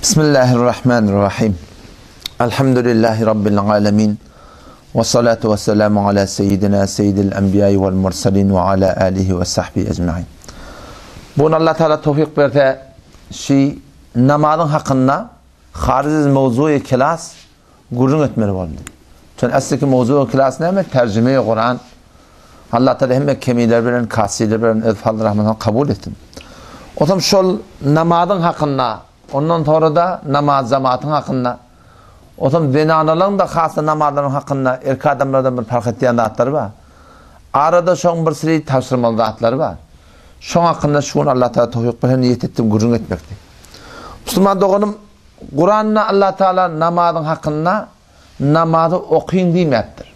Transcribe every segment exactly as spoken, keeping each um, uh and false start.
Bismillahirrahmanirrahim. Elhamdülillahi Rabbil alemin. Ve salatu ve selamu ala seyyidina seyyidil enbiyayı vel mursalin ve ala alihi ve sahbihi ecma'in. Bunu Allah Teala tevfik verdi. Şey, namazın hakkında hariz mevzu-i kilas gurun etmeli oldu. Çünkü eski mevzu-i kilas ne mi? Tercüme-i Kur'an. Allah Teala hem kemiler veren, kasiler veren, ezfallı rahmetine kabul ettim. O zaman şu namazın hakkında, ondan sonra da namaz zamanının hakkında, o zaman zinanalığın da khası namazların hakkında erkek adamlardan bir fark ettiğin zatları var. Arada şoň bir sürü tavsirmalı zatları var. Şoň hakkında şunu Allah Teala tevfik bilen niyet ettim gurun etmekti. Müslüman doğanım, Kur'an'da Allah Teala namazın hakkında namazı okuyun diýmekdir.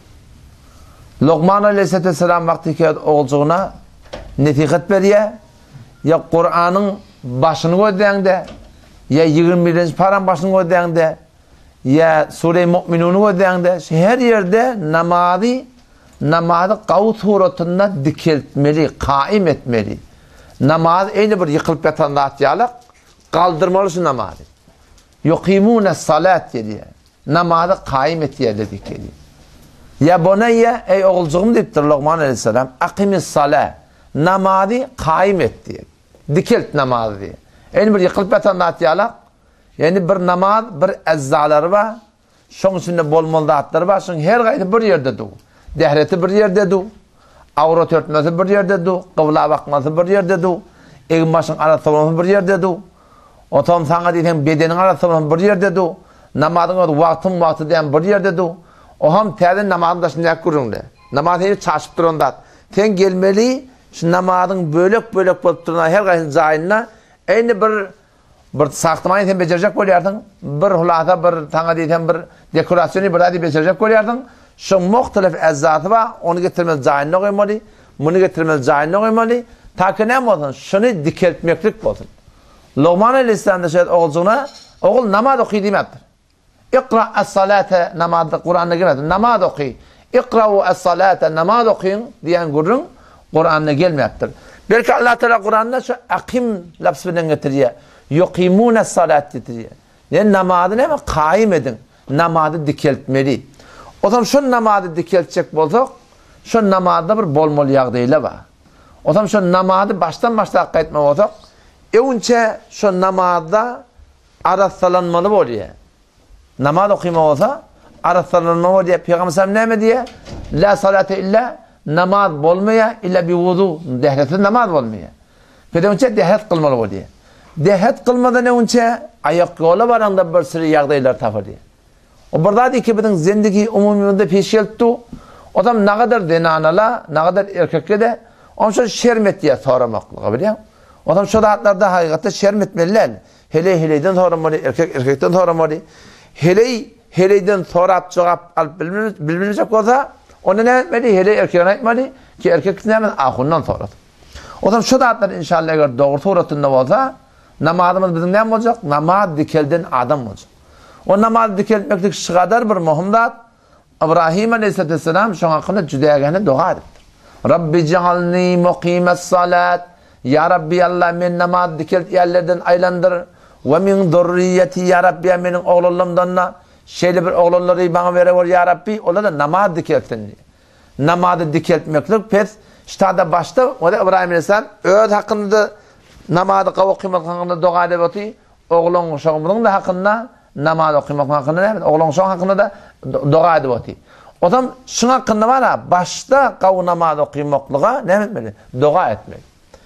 Luqman Aleyhisselam vaktiki oğulcuğuna netiqet berýär, ya Kur'an'ın başını gödäňde, ya yigirmi birinji paran başını gödäňde, ya Sure-i Mu'minunu gödäňde, her yerde namazı namazı gawu suratında dikiltmeli, kaim etmeli. Namaz eýle bir yıkılıp yatan zat ýalyk, galdyrmaly şu namazı. Yuqimuna salat diýär. Namazı kaim etýär dedik diýär. Ya bunayya ey oğulcuğum diýipdir Luqman Aleyhisselam, aqimis salat. Namazı kaim et diýär. Dikilt namazı diýär. Eýle bir yıkılıp yatan zat ýalyk, yani bir namaz, bir ezzalary var. Şoň içinde bolmaly zatlar var. Şoň her gaýdy bir ýerde dur. Dehreti bir ýerde dur. Awrat örtmesi bir ýerde dur. Gıbla bakmasy bir ýerde dur. Egin başyň arasy bir ýerde dur. Otam saňa diýen bedeniň arasy bir ýerde dur. Namazyň wagtyň wagty diýen bir ýerde dur. O ham täze namazda şunday gurundy. Namaz hiç çaşyp duranda. Ten gelmeli, şu namazyň bölek-bölek bolup duran her gaýdy jaýyna eýni bir bir sahtamaýy sen bejerjek bolýardyň, bir hulata bir taňa diýen bir dekorasiýony bir adi bejerjek bolýardyň. Şu muhtelif ezzatı var, onu getirmeli jaýyna goýmaly, muny getirmeli jaýyna goýmaly. Taky näme bolsun? Şunu dikeltmeklik bolsun. Luqman Aleyhisselam da şeýle oğulcuğuna, oğul namaz okuy diýmekdir. İqra es-salate, namazda Kur'an'da gelmedi. Namaz okuy. İqra'u es-salate, namaz okuyun diyen gurrun Kur'an'da gelmektir. Belki Allah Teala Kur'an'da şu akim lafzını getiriyor. Yuqimune salat getiriyor. Yani namazı ne mi? Kaim edin. Namazı dikeltmeli. O zaman şu namazı dikeltecek bolsak, şu namazda bir bolmaly ýagdaýlar var. O zaman şu namazı baştan başa hakka etmek bolsak, eýünçe şu namazda arassalanmaly bolýar. Namaz okuyma olsa, arassalanma bolýar. Peygamber sallallahu aleyhi ve sellem näme diýär? La salate illa namaz bolmaýar illa bi wudu. Dehretsiz namaz bolmaýar. Pedemçe dehret kılmaly bolýar. Dehret kılmadan önce ayak yola baranda bir sürü ýagdaýlar tapar diýär. O burdady ki biziň zindigi umumyny peş geldi. O adam ne kadar denanala, ne kadar erkekle de onu şu şermet diye soramaklygy bilýär. O adam şu zatlarda hakykatda şermetmeliler. Hele heleyden soramaly, erkek erkekden soramaly. Hele heleyden sorap jogap alyp bilmejek bolsa, onu ne etmeli? Hele erkeğe etmeli ki erkek näme ahundan sorat. O zaman şu zatlar inşallah eger dogry suratynda bolsa, namazımız bizim näme boljak? Namaz dikelden adam boljak. O namaz dikelmeklik şu kadar bir muhim zat. İbrahim Aleyhisselam şoň hakynda juda gene dua etdi. Rabbi cealni muqimes salat. Ya Rabbi Allah men namaz dikelt ýerlerden aýlandyr. Ve min zurriyeti ya Rabbi meniň oğullarymdan şeýle bir oğulları bana bere bol ya Rabbi. Olar da namaz dikeltdi. Namazı dikeltmeklik pes ştada başta o da İbrahim Aleyhisselam öz hakynda namazı okumak hakkında dua edip oğlun şoňumyň da hakynda namaz okumak hakkında oğlun şoň hakynda da dua edip o zaman şoň hakynda bana başta gawy namaz okumaklyga näme etmeli? Dua etmeli.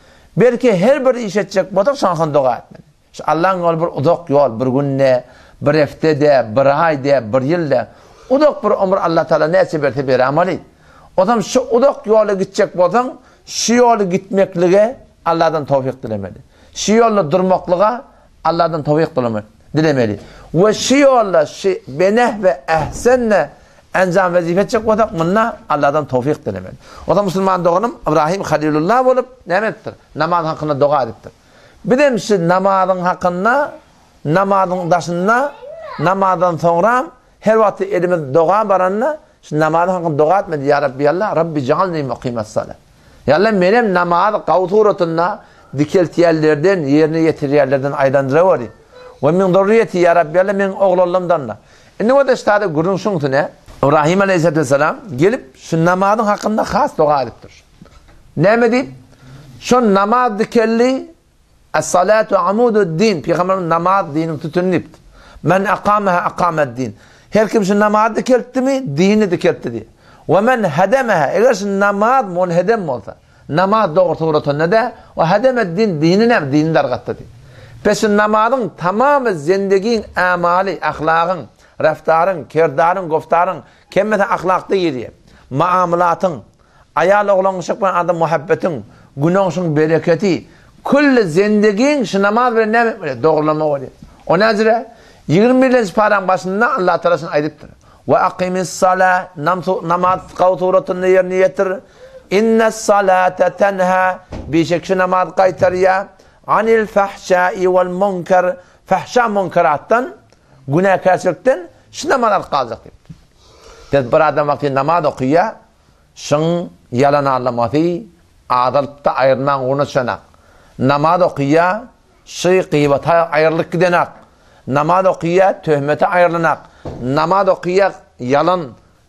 Belki her bir iş etjek bolsak şoň hakynda dua etmeli. Allah'ın ol bir uzak yol, bir günde, bir heftede, bir ayda, bir yılda uzak bir ömür Allah Teala näçe berse beremeli. O zaman şu uzak yola gitjek bolsaň, şu yola gitmeklige Allah'dan tawfik dilemeli. Şu yolda durmaklığa Allah'dan tawfik dilemeli. dilemeli. Ve şu yolda şu beneh ve ehsenle enjam vazife etjek bolsak, munna Allah'dan tawfik dilemeli. O zaman Müslüman doğanım İbrahim Halilullah bolup näme etdir? Namaz hakkında dua etdir. Bizim şu namazın hakkında, namazın daşında, namazdan sonra her vakti elimiz dua baranna, şu namazın hakkında dua etmedi. Ya Rabbi Allah, Rabbi cealni muqimes salat. Ya Allah benim namazı gawu suratynda dikelti ýerlerden, ýerine ýetir ýerlerden aýlandyrawady. Ve min zurriyeti ya Rabbi Allah men oğullarımdan. Indi o da işte gurun şuntu ne? İbrahim Aleyhisselatü Vesselam gelip şu namazın hakkında has dua ediptir. Ne mi deyip? Şu namaz dikelli es-salatu amudu din. Peygamberin namaz dinin tutunlipti. Men akameha akamed din. Her kim şu namaz dikeltti mi? Dini dikeltti diye. Ve men hedemeha. Eğer şu namaz munhedem olsa. Namaz doğru uğratın de o hedemet din dinine dini dargattı diye. Peki namazın tamamı zindegin amali, ahlakın, raftarın, kirdarın, goftarın, kemmete ahlakta yediye. Muamalatın, ayarla olan uşakların adı muhabbetin, günahın bereketi, kulli zindegin şu namaz ve ne doğrulama oluyor. O nezire yirmi lez paran başında Allah Teala'sını aydıptır. Ve akimis salah, namaz kavturatını yerine getir. İnne salate tenha bir şekilde namaz kaytarıya anil fahşai vel munkar fahşa munkarattan günahkarçılıktan şu namaz kalacak deyip. Bir adam vakti namaz okuyor şun yalan anlaması adalıkta ayırman unutsanak. Namaz okuyor şey gıybata ayrılık gidenak. Namaz okuyor töhmete ayrılınak. Namaz okuyor yalan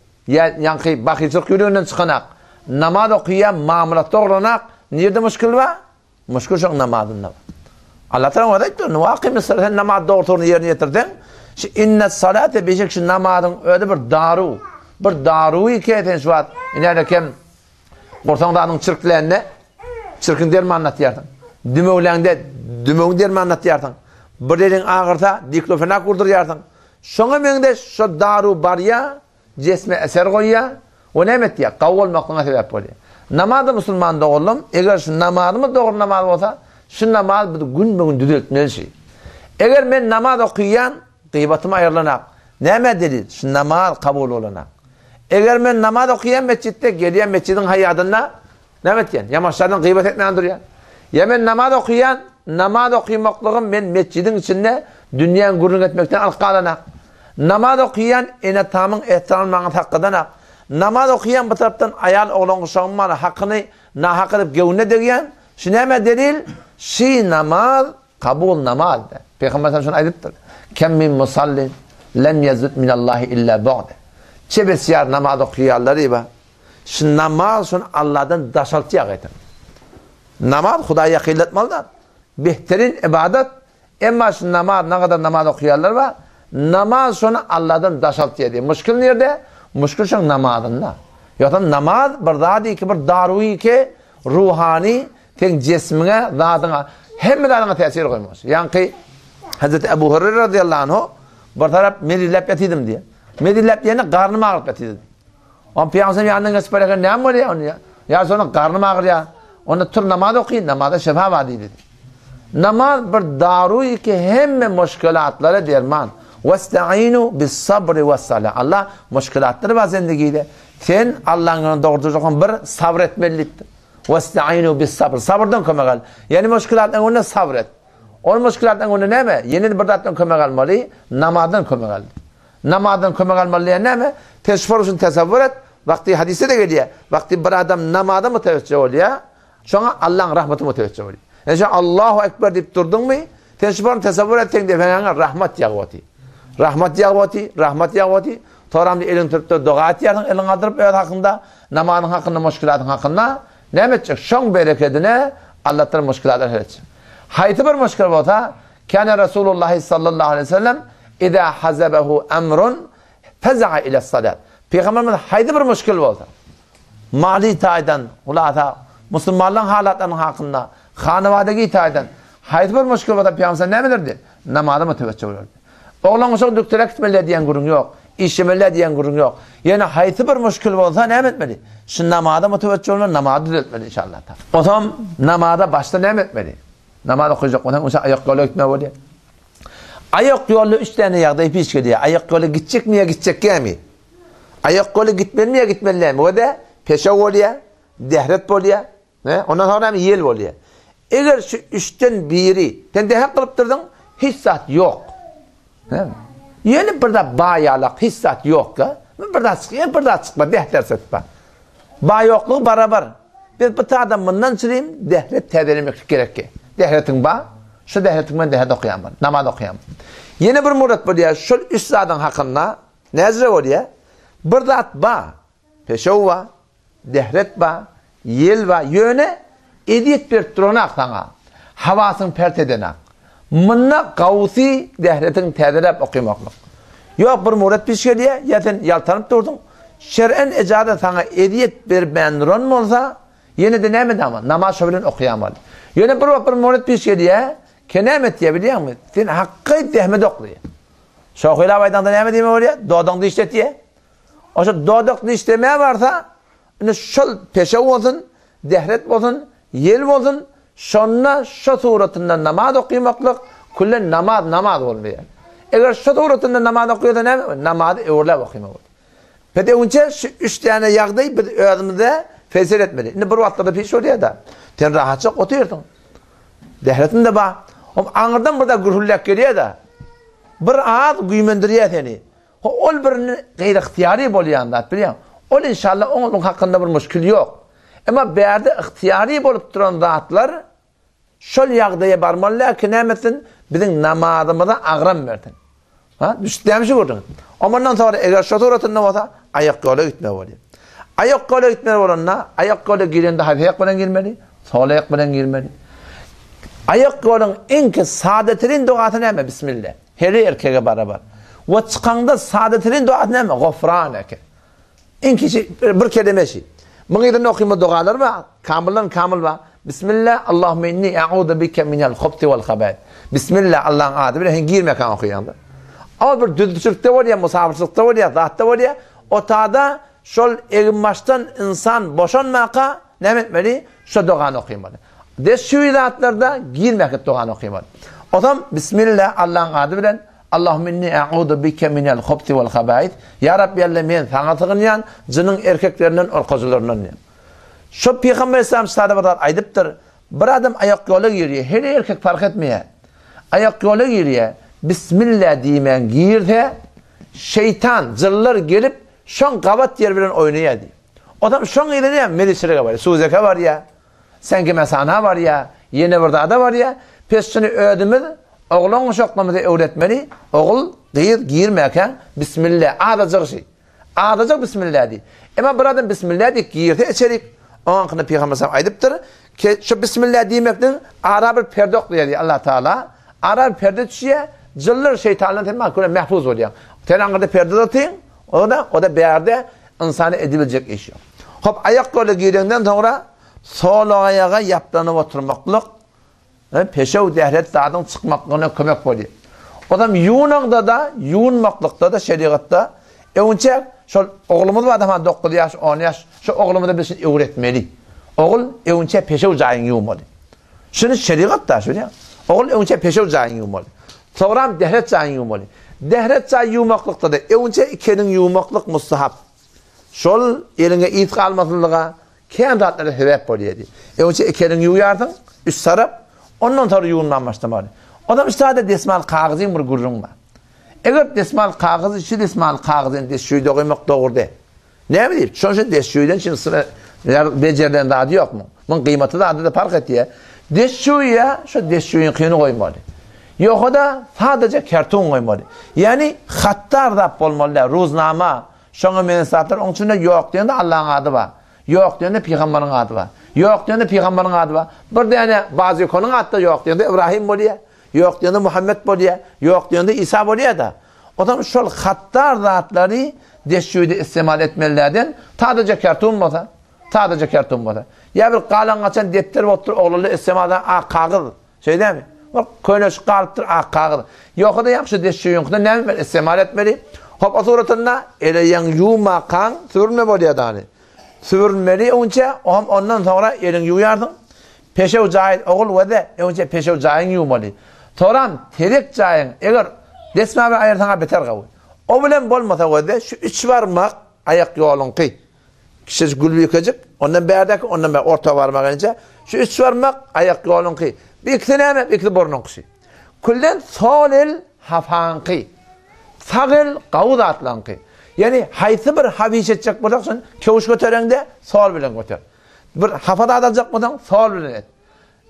yankı bakıcılık yürüyünden çıkanak. Namaz okuyan muamalat doğrulanak. Nerede müşkül var? Müşkül çok namazında var. Allah Teala orada diyor. Vakımis salat namaz doğruluğunu yerine getirdin. İnne salate beşik şu namazın öyle bir daru. Bir daruyu keten şu var. İnerde kem Korsan'danın çırklarına çırkın dermi anlatıyordun. Dümöğlerinde dümöğün dermi anlatıyordun. Bir yerin ağırta diklofenak vurduruyordun. Şuna mende şu daru var ya cisme eser koyuyor. O ne etti ya? Kavga olmaktan sebep oluyor. Namazı Müslüman da oğlum, eğer şu namazımız doğru namaz olsa, şu namaz gün bugün düzeltmeli şey. Eğer ben namaz okuyan, gıybatımı ayırlanak. Ne delil? Şu namaz kabul olanak. Eğer ben namaz okuyan mescitte, geliyen mescidin hayatında, ne etken? Ya maşlardan gıybat etmeyen duruyor. Ya ben namaz okuyan, namaz okuymaklığım ben mescidin içinde dünyanın gururun etmekten alkalanak. Namaz okuyan, ene tamın ehtiramlarına hakkıdanak. Namaz okuyan bu taraftan ayal oğlan uşağınmanı hakkını nahak edip gevne degen. Şu neme delil? Şi namaz kabul namaz. Peygamber şunu aydıptır. Kem min musallin lem yazut minallahi illa ba'de. Çebesiyar namaz okuyanları ba. Şu namaz şunu Allah'tan daşaltıya gaytan. Namaz Hudaya kıyletmalıdır. Behterin ibadet. Ama şu namaz ne kadar namaz okuyanlar var. Namaz şunu Allah'tan daşaltıya diye. Müşkül nerede? Müşkül şun namazında. Yoksa namaz bir daha değil ki bir daruyi ki ruhani ten cismine, zatına hem zatına tesir koymuş. Yani ki Hazreti Ebu Hureyre radıyallahu anh bir taraf medillep yatıydım diye. Medillep yerine karnım ağrıp yatıydım. On piyansam yanından geçip bırakın ne var ya onu ya? Ya sonra karnım ağrı ya. Onu tur namaz okuyun. Namazda şefa var dedi. Namaz bir daruyi ki hem müşkülatları derman. وَاسْتَعِينُوا بِالصَّبْرِ وَالصَّلَاةِ Allah müşkülatları var zindagide. Sen Allah'ın doğrultucuğun bir sabretmeliliktir. وَاسْتَعِينُوا بِالصَّبْرِ Sabırdan kömek al. Yani müşkülattan ona sabret. O müşkülattan ona ne mi? Yeni bir dattan kömek almalı. Namazdan kömek al. Namazdan kömek almalı ne mi? Teşfir için tesavvur et. Vakti hadise de geliyor. Vakti bir adam namaza mı teveccüh oluyor? Sonra Allah'ın rahmeti mi teveccüh oluyor? Yani şu Allahu Ekber deyip durdun mu? Teşfir'in tesavvur ettiğin defenen rahmet yağvati. Rahmet yağvati, rahmet yağvati. Toramda elin tutup dua et yarın, elin aldırıp evet hakkında, namazın hakkında, müşkülatın hakkında ne edecek? Şun bereketine Allah'tan müşkülatlar edecek. Hayti bir müşkül olsa, kâne Resulullah sallallahu aleyhi ve sellem İzâ hazebehu emrun feza'a ile salat. Peygamberimiz hayti bir müşkül olsa, mali itaiden, ulata, Müslümanlığın halatlarının hakkında, hanevadeki itaiden, hayti bir müşkül olsa Peygamber ne bilirdi? Namaza mı teveccüh olurdu? Oğlan olsa doktora gitmeli diyen gurun yok. İşlemeli diyen gurun yok. Yani hayti bir müşkül olsa ne etmeli? Şu namaza muteveccüh olmalı, namazı düzeltmeli inşallah. O zaman namaza başta ne etmeli? Namaz okuyacak. O zaman ayak yolu gitmeye oluyor. Ayak yolu üç tane yağda ipi iş gidiyor. Ayak yolu gidecek mi ya gidecek mi? Ayak yolu gitmeli mi ya gitmeli mi? O da peşe oluyor, dehret oluyor. Ondan sonra yel oluyor. Eğer şu üçten biri, sen dehret kılıp durdun, hiç saat yok. Yeni bir de bağyalak, hissat yok ki. Bir de çıkıyor, bir de çıkma, dehter sıkma. Bağ yokluğu beraber. Bir bir adam bundan süreyim, dehret tedelemek gerek ki. Dehretin bağ, şu dehretin ben dehet okuyamam. Namaz okuyamam. Yeni bir murat bu diye şu üç zatın hakkında nezre o diye bir zat ba, peşev va, dehret ba, yel va, yöne ediyet bir tronak sana. Havasını pert edenak. Mınna gavsi dehretin tedirep okuyamaklık. Yok bir murat bir şey diye yaten yaltanıp durdun. Şer'en ecada sana ediyet bir benron olsa yine de nemedi ama namaz şöyle okuyamalı. Yine bir bir murat bir şey diye kenemet diye biliyor musun? Sen hakkı dehmed okluyor. Şokuyla baydan da nemedi mi oraya? Doğduğunda işte diye. O şu doğduğunda işlemeye varsa şu peşe olsun, dehret olsun, yel olsun, şonna şu suratında namaz okuyamaklık kullen namaz namaz olmuyor. Eğer şu suratında namaz okuyor da ne? Namazı öğrele okuyamak. Peki önce şu üç tane yağdayı bir önümüzde fesir etmeli. Şimdi bir vakitte bir şey oluyor da. Sen rahatça oturuyordun. Dehretin de bak. Anırdan burada gürhüllek geliyor da. Bir ağız güymendiriyor seni. O birinin gayri ihtiyari boluyor anlat biliyor musun? O inşallah onun hakkında bir müşkül yok. Ama bir yerde ihtiyari bolup duran rahatlar şol yağdaya barmalılar ki nemetin bizim namazımıza ağram verdin. Ha? Düştüğüm şey gördün. Ondan sonra eğer şoturatında olsa ayak yola gitmeye oluyor. Ayak yola gitmeye olanla ayak yola girende hafif ayak bilen girmeli, sol ayak bilen girmeli. Ayak yolun en ki saadetinin duası ne mi? Bismillah. Her erkeğe beraber. Ve çıkanda saadetinin duası ne mi? Gofraneke. En ki bir kelime şey. Bunun yerine okuyma dualar var. Kamillen kamil var. Bismillah. Allahümme inni e'udu bike minel khubti vel khabâid. Bismillah Allah'ın adı bile girme kan okuyanlar. Ama bir düdüçlükte var ya, musafirçılıkta var ya, zatta var ya, o tada şol egin baştan insan boşanmaka ne etmeli? Şu duanı okuymalı. Des şu zatlarda girmek duanı okuymalı. O zaman Bismillah Allah'ın adı bilen Allahümme inni e'udu bike minel khubti vel khabâid. Ya Rabbi Allah men sana tığınyan cının erkeklerinden orkocularından yan. Şu Peygamber Aleyhisselam sahabeler aydıptır. Bir adam ayak yola giriyor. Her erkek fark etmiyor. Ayak yola giriyor. Bismillah diyemen girde şeytan zırlar gelip şon kavat yer bilen oynaya diyor. Adam şon ile ne melisire var. Suzeka var ya. Sanki mesana var ya. Yeni burada da var ya. Pesini ödümü oğlun şoklamızı öğretmeli. Oğul gir girmeyken Bismillah adacak şey. Adacak Bismillah diye. Ama bir adam Bismillah diye girdi içerik. O hakkında Peygamber Aleyhisselam aydıptır ki şu Bismillah diyemekten ara bir perde okluyor diye Allah Teala. Ara bir perde düşüyor. Cıllar şeytanların temel kule mahfuz oluyor. Tenangırda perde atayım. O da o da bir yerde insanı edilecek iş yok. Hop ayak kolu giydiğinden sonra sol ayağa yaptığını oturmaklık peşev dehret dağdan çıkmaklığına kömek oluyor. O da yuğunanda da yuğunmaklıkta da şeriatta önce şu oğlumuz var da dokuz yaş on yaş şu oğlumuza bir şey öğretmeli. Oğul önce peşev cayın yuğmalı. Şunu şeriatta şöyle. Oğul önce peşev cayın yuğmalı. Sonra dehret cayın yuğmalı. Dehret cayın yuğmaklıkta da önce ikinin yuğmaklık mustahap. Şol eline it kalmasınlığa kendine sebep oluyor. Önce ikinin yuğardın, üst sarıp ondan sonra yuğundan başlamalı. Adam işte desmal kağızın bir gurrun var. Eğer desmal kağızı, şu desmal kağızın desşüyü de koymak doğru değil. Ne bileyim? Çünkü desşüyüden şimdi sıra becerilen de adı yok mu? Bunun kıymeti de adı da fark etti. Desşüyüye şu desşüyün kıyını koymalı. Yok da sadece kerton koymalı. Yani hattar da olmalı. Ruznama, şuna mensatlar onun içinde yok diyorunda Allah'ın adı var. Yok diyorunda Peygamber'in adı var. Yok diyorunda Peygamber'in adı var. Bir de yani bazı konunun adı da yok diyorunda İbrahim oluyor. Yok diyorunda Muhammed oluyor. Yok diyorunda İsa oluyor da. O zaman şu hattar zatları desşüyde istimal etmelilerden sadece kerton olmasa. Sadece kerton olmasa. Ya bir kalan açan depter otur oğlunu istimalden a kağıt. Şey değil mi? Bak köyüne çıkarttır a kağıt. Yok da yapşı desşüyün ne mi istimal etmeli? Hop o suratında ele yan yuma kan sürme oluyor da hani. Sürmeli önce ondan sonra elin yuyardın. Peşev cahil oğul ve de önce peşev cahil yumalı. Sonra terek cahil eğer desma ve ayırtana beter kavul. O bilen bolmasa ve de şu üç varmak ayak yolun kıy. Kişi gülü yıkacak. Ondan berdeki ondan beri orta varmak önce. Şu üç varmak ayak yolun kıy. Bir iki tane mi? Bir iki burnun kışı. Kullen solil hafan kıy. Sağıl qavuz atlan kıy. Yani haysi bir haviş edecek bulaksın, kevuş göterende sol bilen göter. Bir hafada atacak mıdan sol bilen et.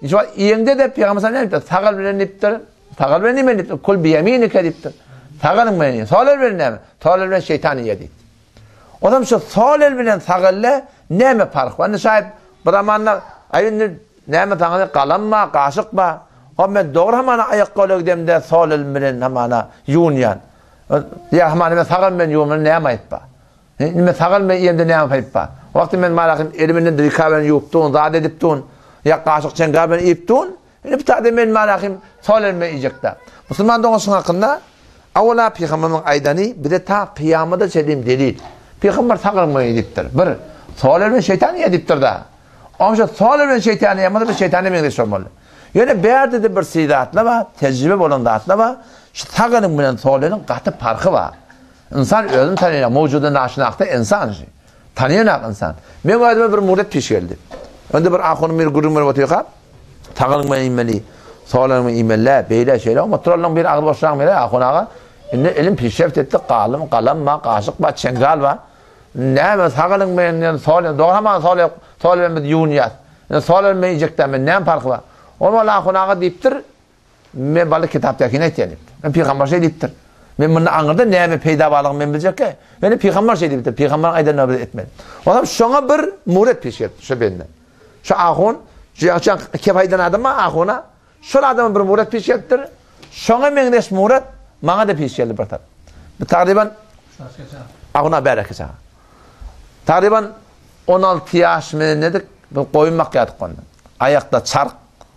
İşte iyende de Peygamber ne diptir? Sagal bilen diptir. Sagal bilen nime diptir? Kul biyeminika diptir. Sagalın bilen, sol bilen neme? Sol bilen şeytani yedi. Odam şu sol bilen sagalle neme fark var? Ne şayet bir zamanlar ayın neme tağını kalanma, kaşıkma. O men doğru hamana ayak kolu gidemde sol bilen hamana yunyan. Ya hamana men sagal bilen yunyan neme ayıppa? Nime sagal bilen iyende neme ayıppa? Vakti men malakım elimden dirikaben yuptun, zade ediptun. Ya kaşık çengaben iptun. Ne bir tane men malakım sol bilen yiyecekta. Müslüman doğusun hakkında avla Peygamber'in aydani bir de ta kıyamada söyleyeyim delil. Peygamber sakılmayı ediptir. Bir, soğular şeytanı ediptir da. Ama soğular şeytanı yamadı bir şeytanı mengdeş olmalı. Yani beğerde de bir sidatla var, tecrübe olan dağıtla var. Şu sakılın bilen soğuların katı farkı var. İnsan özünü tanıyla, mevcudun aşınakta insan. Tanıyanak insan. Ben bu adama bir muret piş geldi. Önde bir akhunun bir gurur mürü batıyor kap. Sakılın bilen imeli. Soğuların imeli, beyle şeyler. Ama turalın bir ağır boşluğun bile akhun ağa. Elim pişeft etti, kalım, kalamma, kaşık var, çengal var. Ne mi sakalın ben soğuyor, doğru ama soğuyor, soğuyor ben yuniyat. Soğuyor ben yiyecekten ben ne farkı var? O valla konağa deyiptir, ben balık kitaptaki ne etyenip. Ben Peygamber şey deyiptir. Ben bunu anırda ne mi peyda balığım ben bilecek ki? Ben Peygamber şey deyiptir, Peygamber'in aydan nöbet etmedi. O zaman şuna bir muret pişirdi şu benden. Şu ahun, şu kefaydan adama ahuna, şu adamın bir muret pişirdir. Şuna mengdeş muret, bana da piş geldi bir taraf. Takriben ağına berek sağa. Takriben on altı yaş mı nedik? Koyunmak yadık ondan. Ayakta çark,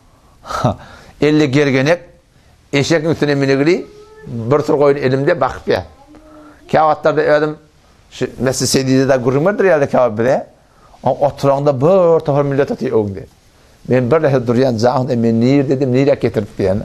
elli gergenek, eşekin üstüne minigli, bir tür koyun elimde bakıp ya. Kağıtlarda ödüm, mesela sedide de gururmadır ya da kağıt bile. Oturağında bir tofar millet atıyor oğlum diye. Ben bir de duruyan zahın, ben nir dedim, nire getirdik diye.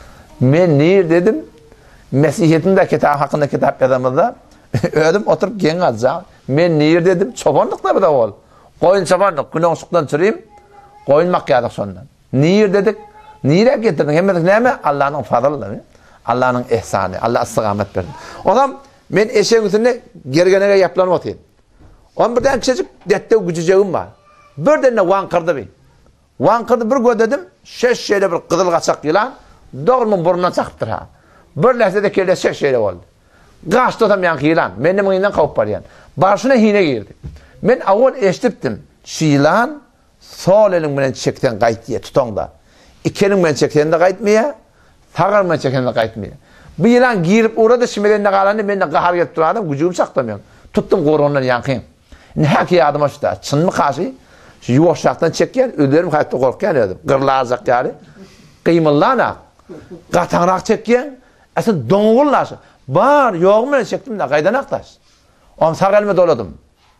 Ben nir dedim, Mesihiyet'in de kitap hakkında kitap yazamada ödüm oturup gen alacağım. Men nir dedim, çobanlık da bir de ol. Koyun çobanlık, günah ışıktan çürüyüm, koyun makyadık sondan. Nir dedik, nire getirdik. Hem dedik ne mi? Allah'ın fadlı, Allah'ın ihsanı, Allah istikamet verdi. O zaman men eşeğin üstünde gergenege yapılanı otayım. Onun birden küçücük dette gücüceğim var. Bir de ne vankırdı bir. Vankırdı bir gö dedim, şeş şeyle bir kızıl kaçak yılan, doğrumun burnundan çakıptır ha. Bir lehzede kelleşecek şeyler oldu. Kaçtı otam yankı yılan. Benim önünden kavuk var yani. Başına hine girdi. Ben avul eştiptim. Şu yılan sol elin bilen çekten kayıt diye tutan da. İki elin bilen çekten de kayıtmaya, sağır bilen çekten de kayıtmaya. Bu yılan girip uğradı şimdiden de kalanı ben de kahar gelip duradım. Gücüğüm saklamıyorum. Tuttum korondan yankıyım. Ne hak yadım aşıda. Çın mı karşı? Şu yuvaşaktan çekken, öderim kayıpta korkken ödüm. Gırlazak yani. Kıymıllana. Katanrak çekken. Aslında donğullaşı. Var, yoğun ben çektim de kaydan aktaş. Oğlum sağ elime doladım.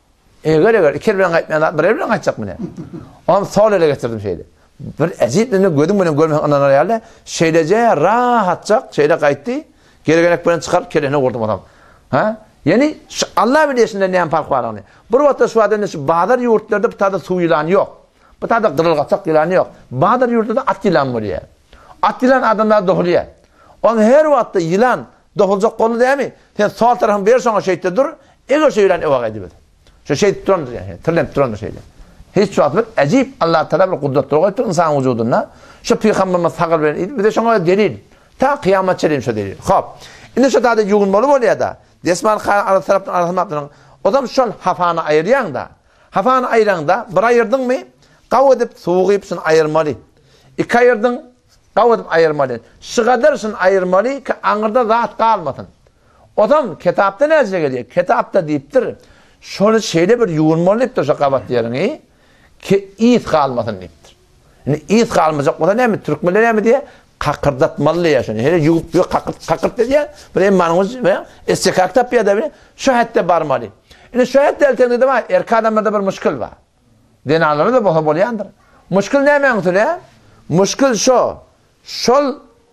Eğer eğer, iki elime kayıtmayan, bir elime kayıtacak mı ne? Oğlum sol ele getirdim şeyde. Bir eziyetlerini gördüm bunu görmeyen anan arayarla. Şeylece rahatacak, şeyle kayıttı. Geri genek böyle çıkarıp kelene vurdum adam. Ha? Yani Allah bilesinde neyen fark var onu. Bir vatta şu adamda şu Bağdar yurtlarda bir tane su yılanı yok. Bir tane kırılgaçak yılanı yok. Bağdar yurtlarda at yılan var ya. At yılan adamlar doğuluyor. Onun her vatta yılan dokulacak kolu değil mi? Sen sol tarafın bir sonra şeyde dur. Eğer şey yılan evak edip. Şu şey turandır yani. Tırlanıp turandır şeyde. Hiç şu atılır. Acayip Allah Teala bir kudret doğru insan vücuduna. Şu Peygamberimiz sakal verin. Bir de şuna delil. Ta kıyamet çeleyim şu delil. Hop. Şimdi şu tadı yuğunmalı oluyor da. Desman arası taraftan arasından. O zaman şu hafana ayıryan da. Hafana ayıran da. Bir ayırdın mı? Kav edip soğuk yapsın ayırmalı. İki ayırdın. Kav edip ayırmalı. Şu kadırsın ayırmalı ki anırda rahat kalmasın. O zaman kitapta ne geliyor? Kitapta deyiptir. Şöyle şeyde bir yuğunmalı deyiptir şu kavat yerini. Ki iyit kalmasın deyiptir. Yani iyit kalmayacak. O da ne mi? Türkmenler ne mi diye? Kakırdatmalı ya şunu. Hele yuğup yuğup kakırt, kakırt dedi ya. Bir emanımız veya istikak tapıya da bile şahette barmalı. Yani şahette elten dedim ha. Erkek adamlarda bir müşkül var. Denaları da boha bolayandır. Müşkül ne emeğin ya? Müşkül şu. Şol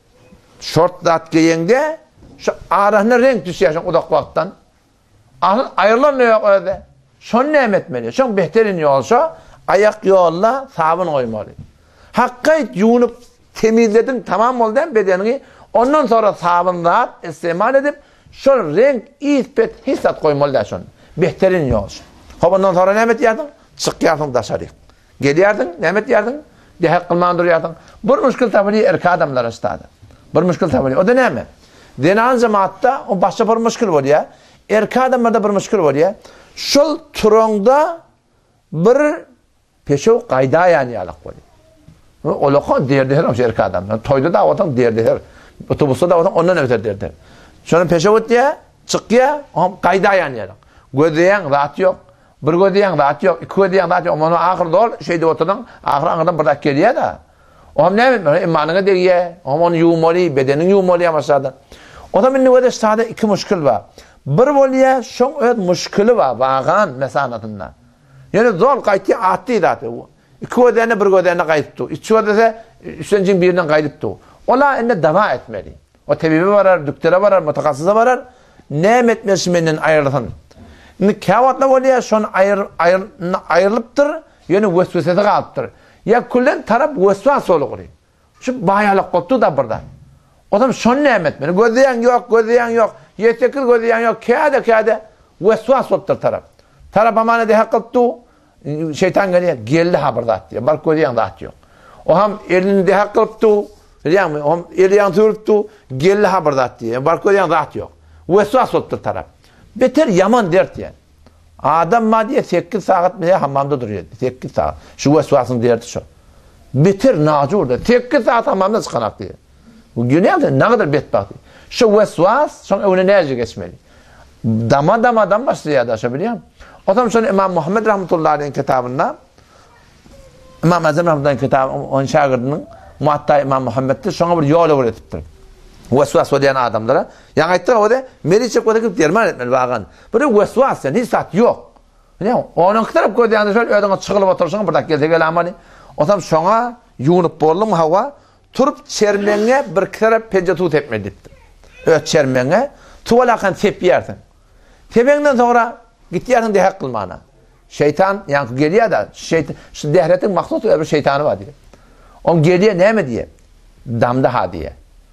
şortlat giyende şu arasına renk düşüyor şu odak vaktan. Ayrılan ne yok öyle. Şun ne emetmeli? Şun behterin yolsa ayak yolla sabun koymalı. Hakkayt yuğunup temizledin tamam oldu değil mi bedenini? Ondan sonra sabunla istimal edip şu renk ispet hissat koymalı da şun. Behterin yolsa. Ondan sonra ne emet yerdin? Çık yerdin dışarı. Geliyordun, ne emet yerdin? dehek kılman duruyatın. Bir müşkül tabiri erkek adamlar istadı. Bir müşkül tabiri. O da ne mi? Denan cemaatta o başka bir müşkül var ya. Erkek adamlarda bir müşkül var ya. Şol turongda bir peşo kayda yani yalak var. Olakon derdi her erkek adam. Toyda da otan derdi her. Otobüste da otan ondan öter derdi. Şonu peşo ötüye çıkıya kayda yani yalak. Gödeyen rahat yok. Bir gödeyen rahat yok. İki gödeyen rahat yok. Onu ahırda ol şeyde otadan ahır anıdan bırdak geliyor da. O ne mi? İmanına diye. Onun yuğmalı, bedenin yuğmalı yamasada. O da minni öde sade iki müşkül var. Bir volya şon öt müşkülü var. Bağan mesanatında. Yani zor kayıtı attı da. İki gödeyene bir gödeyene kayıttı. İki gödeyene üçüncün birinden kayıttı. Ola enne dava etmeli. O tebibi varar, düktüre varar, mutakassıza varar. Ne etmesimenin ayrılsın. Şimdi kavatla volya şon ayır, ayır, ayrılıptır. Yani vesvesede kalıptır. Ya kullen taraf vesvas olur. Şu bayalık koptu da burada. O zaman şon ne etmeli? Gödeyen yok, gödeyen yok. Yetekil gödeyen yok. Kâde kâde vesvas oluptur taraf. Taraf amana deha kılptı. Şeytan geliyor. Geldi haberdat diye. Bark gödeyen dağıt yok. O ham elini deha kılptı. Yani o ham eliyan türüptü. Geldi haberdat diye. Bark gödeyen dağıt yok. Vesvas oluptur taraf. Beter yaman dert yani. Adam maddiye sekiz saat bile hamamda duruyor. sekiz saat. Şu vesvasın derdi şu. Beter nacurda. sekiz saat hamamda çıkanak diye. Bu güneyde ne kadar betbahti. Şu vesvas sonra öyle enerji geçmeli. Dama damadan başlıyor da şu biliyor musun? O zaman sonra İmam Muhammed rahmetullahi aleyhin kitabında İmam Azam rahmetullahi kitabı onun şagirdinin Muhatta İmam Muhammed'dir. Sonra bir yol öğretiptir. Vesvas o diyen adamlara. Yani ayette o da meriçek o da kıp derman etmeli bağın. Böyle vesvas yani hiç saat yok. Biliyor musun? Onun kıtarıp koyduğunda şöyle ödüğüne çıkılıp oturursan burada gelse gel amani. O zaman sonra yuğunup borlu mu hava turup çermenge bir kere pencatu tepmedi. Öt çermenge tuvalakan tepki yersin. Tependen sonra gitti yersin dehek kılmana. Şeytan yani geliyor da şeytan, şu dehretin maksudu öbür şeytanı var diye. On geliyor ne mi diye? Damda ha diye.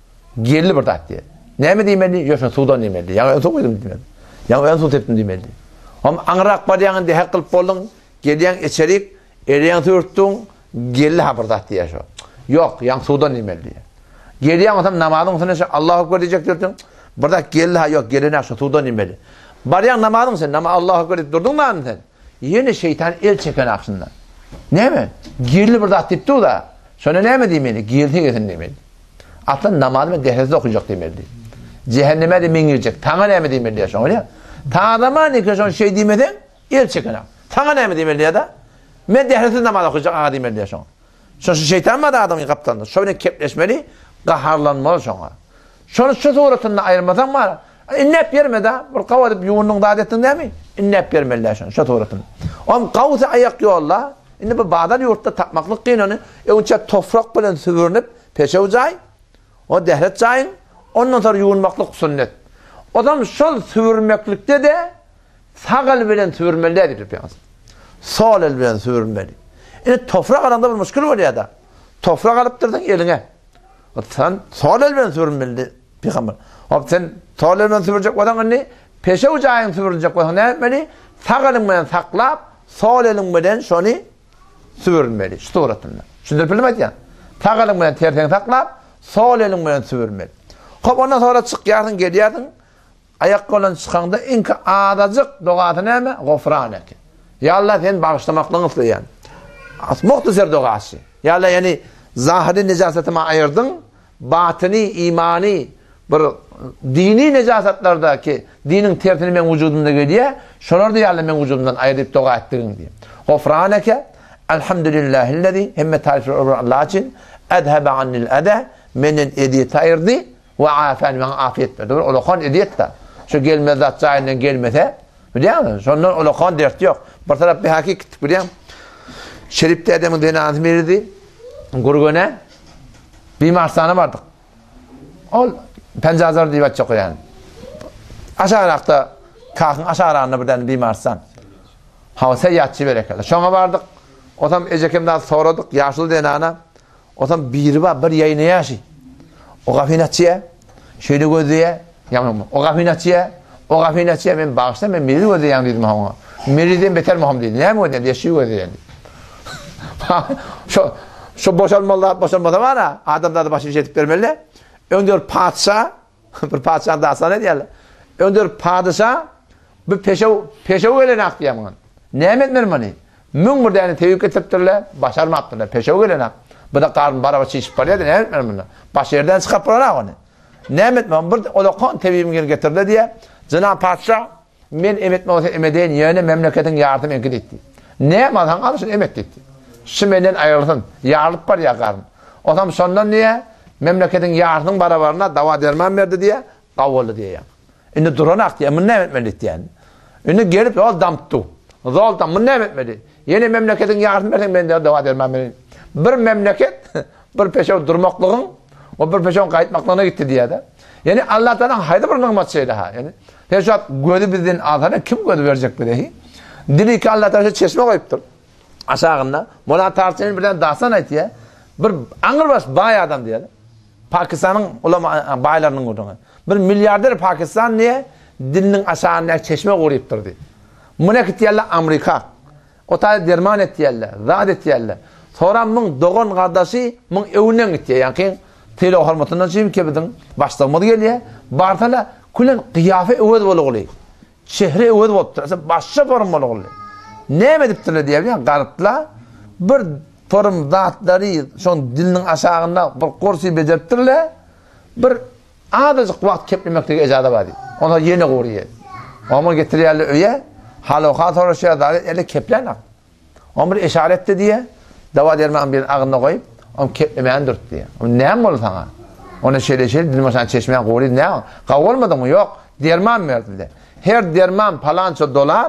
Geldi burada diye. Ne mi demeli? Yok sudan demeli. Yani su koydum demeli. Yani ben su teptim demeli. Ama anrak var yani dehek kılıp boldun. Geliyen içerik, eriyen türttün. Geldi ha burada diye şu. Yok, yang sudan demeli diye. Geliyen adam namazın sana şu Allahu Ekber diyecek diyordun. Burada geldi ha yok, gelene şu sudan demeli. Bariyan namazın sen, nama Allahu Ekber durdun mu sen? Yine şeytan el çeken aksından. Ne mi? Geldi burada tepti da. Sonra ne mi demeli? Geldi getin demeli. Atlan namazı dehrezde okuyacak demeli. Cehenneme de mingirecek. Tana ne mi demeli ya şu ya? Tanrıma ne ki şu şey demeden el çeken ak. Tana ne mi demeli ya da? Men dehrezde namaz okuyacak ağa demeli ya şu. Şu şeytan mı da adamın kaptandı. Şöyle kepleşmeli, kaharlanmalı şuna. Şunu şu suratında ayırmadan var. İnnep yerme da, bir kavadıp yuğunun da adetin değil mi? İnnep yermeliler şunu, şu suratında. Ama kavuzı ayak yolla, inni bu bağdan yurtta tapmaklık kıyınanı, önce toprak bilen süvürünüp, peşe ucay, o dehret cayın, ondan sonra yuğunmaklık sünnet. O zaman şol süvürmeklikte de, sağ el bilen süvürmeliler dedi peygamber. Sol el bilen süvürmeli. Yani toprak aranda bir müşkül var ya da. Toprak alıptırdın eline. Sen sol elben süvürmeli peygamber. Hop sen sol elben süvürecek olan ne? Peşe ucağın süvürecek olan ne etmeli? Sağ elinle saklap, sol elinle şunu süvürmeli. Şu suratında. Şunu bilmedi ya. Sağ elinle terten saklap, sol elinle süvürmeli. Hop ondan sonra çık yarın geliyordun. Ayak olan çıkanda inki adacık doğatı ne mi? Gofraneke. Ya Allah sen bağışlamakla ıslı yani. Muhtasar doğası. Ya Allah yani zahiri necasetime ayırdın, batini, imani, bir dini necasetlerdeki dinin tertini ben vücudumda geliyor, şunları da ya Allah ben vücudumdan ayırıp doğa ettirin diye. Gofraneke, elhamdülillahillezî, hemme tarifir Allah için, edhebe annil ede, menin ediyeti ayırdı ve afani, bana afiyet verdi. Olokan ediyet de. Şu gelmez atacağından gelmese, biliyor musun? Şundan olokan dert yok. Bir taraf bir hakik, biliyor musun? Şerif'te adamın dene azmirdi. Gurgune bir marstana vardık. Ol pencazar diye bakacak yani. Aşağı ayakta kalkın aşağı ayağında birden bir marstan. Havasa yatçı berekeli. Şuna vardık. O zaman ecekimden soradık. Yaşlı denana. O zaman bir var bir yayını yaşı. O kafinatçıya şöyle gözüye yapmam. O kafinatçıya o kafinatçıya ben bağışta ben miri gözüyen dedim ona. Miriden beter Muhammed dedi. Ne mi dedim? Yaşıyor gözüyen. Şu Şu boşalmalar, boşalmada var ha, adamlar da başını jetip vermeli. Öndür padişah, bir padişah daha sana ne diyorlar? Öndür padişah, bir peşev, peşev gelenak diyemem. Nemet mermani. Mün burada yani tevhid getirtirler, başarmaptırlar. Peşev gelenak. Bu da karın baraba çeşip var ya da nemet mermani. Baş yerden çıkıp bırak onu. Nemet mermani. Burada o da kon tevhidimi getirdi diye. Cenab-ı Padişah, men emet olsa emedeyin yerine memleketin yardım enkit etti. Ne yapmadan alışın emet etti. Şimdiden ayrılsın. Yarılıp var ya karın. O zaman sondan niye? Memleketin yardım barabarına dava derman verdi diye kavgalı diye. Şimdi duranak diye bunu ne etmedi yani. Şimdi gelip yol damptı. Zoltan bunu ne etmedi. Yeni memleketin yardım verdi ben de dava derman verdi. Bir memleket bir peşe durmaklığın o bir peşe kayıtmaklığına gitti diye de. Yani Allah Teala haydi bir nımat şey daha. Yani teşat gödü bizden adına kim gödü verecek bir dehi. Dili ki Allah Teala çeşme koyuptur. Aşağında. Buna tartışın birden dağsan ait ya. Bir Angılbaş bay adam diye. Pakistan'ın ulama baylarının olduğunu. Bir milyarder Pakistan niye dilinin aşağında çeşme koyuptur diye. Buna gittiyerler Amerika. O tabi derman ettiyerler. Zat ettiyerler. Sonra mın doğun kardeşi mın evinen gittiyer. Yani tele hormatından şeyim kebedin. Başlamadı geliyor. Bartala kulen kıyafe eved bolu oluyor. Şehre eved bolu. Başka form bolu oluyor. Ne mediptirler diye biliyor musun? Garıpla bir form zatları son dilinin aşağında bir kursu becerttirler. Bir adacık vakt keplemekteki ecada var diye. Ona yeni koruyor. Onu getiriyorlar öye. Halokat oraya da ele keplenak. Onu bir işaretti diye dava derman bir ağına koyup onu keplemeyen dört diye. Onu ne mi oldu sana? Onu şöyle şöyle dilim aşağıdan çeşmeye koruyor. Ne? Kavga olmadı mı? Yok. Derman verdi de. Her derman palanço dolar.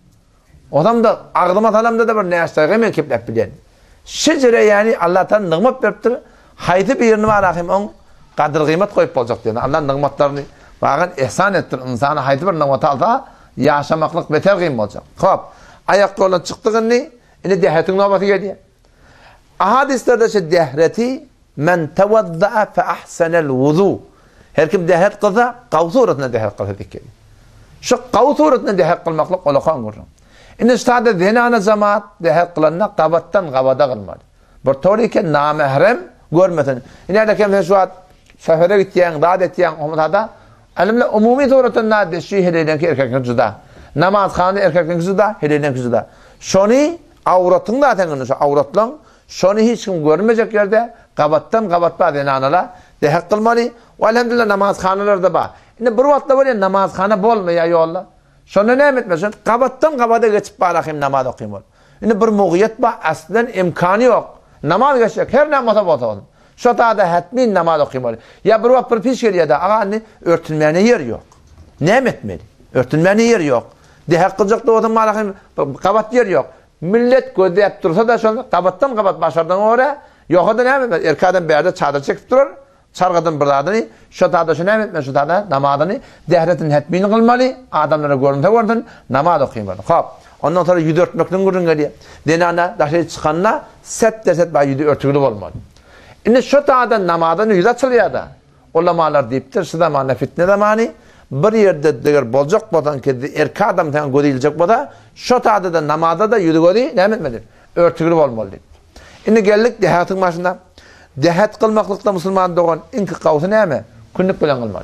Adam da ağlıma talamda da bir ne yaştayı hemen keplep bilen. Şecere yani Allah'tan nığmat veriptir. Haydi bir yerini var ahim on kadir kıymet koyup olacak diye. Allah nığmatlarını bakın ihsan ettir. İnsana haydi bir nığmat alsa yaşamaklık beter kıymet olacak. Hop. Ayak yoluna çıktığın ne? Yine dehetin nöbeti geliyor. Ahadislerde şey dehreti men tevazza'a fe ahsenel vuzu. Her kim dehet kılsa kavsu uğratına dehet kılsa dikkeli. Şu kavsu uğratına dehet kılmaklık ola kan vurur. İnne stada zenana zamat dehet kılanına kabattan kavada kılmadı. Bir torike namehrem görmesen. İne de kem şu at sefere gittiyen, dağ ettiyen umutada elimle umumi uğratına deşi heleyden ki erkekten cüda. Namaz khanı erkekten cüda, heleyden cüda. Şoni avratın da aten şu avratlan şonu hiç kim görmeyecek yerde kabattan kabatpa zenanalar dehet kılmalı. Ve elhamdülillah namaz khanılarda ba. İnne bir vaatla var ya namaz khanı bolmaya yolla. Şonu ne etmesin? Kabattan kabada geçip bağırayım namaz okuyayım. Şimdi bir muğiyet var. Aslında imkanı yok. Namaz geçecek. Her namaza boğazalım. Şu da hatmin namaz okuyayım. Ya bir vakit bir piş geliyor da ağa anne örtülmeyene yer yok. Ne etmeli? Örtülmeyene yer yok. Dehak kılacak da odan bağırayım. Kabat yer yok. Millet gözleyip dursa da şunu kabattan kabat başardan oraya. Yok da ne etmeli? Erkadan bir yerde çadır çekip durur. Çargıdın biradını, şu tada şu ne etme, şu tada namazını, dehretin hetmini kılmalı, adamlara görüntü gördün, namaz okuymalı. Hop, ondan sonra yüzü örtmekten görün geliyor. Denana, daşı çıkanına, set de set bay yüzü örtülü olmalı. Şimdi şu tada namazını yüz açılıyor da, ulamalar deyiptir, şu zamanla fitne zamanı, bir yerde diğer bolcak bodan ki, erke adam tan gödülecek boda, şu tada da namazda da yüzü gödü, ne etmelidir? Örtülü olmalı. Şimdi geldik dehatın başında. Dehet kılmaklıkta Müslüman doğan inki kavsu ne mi? Künnük bilen kılmalı.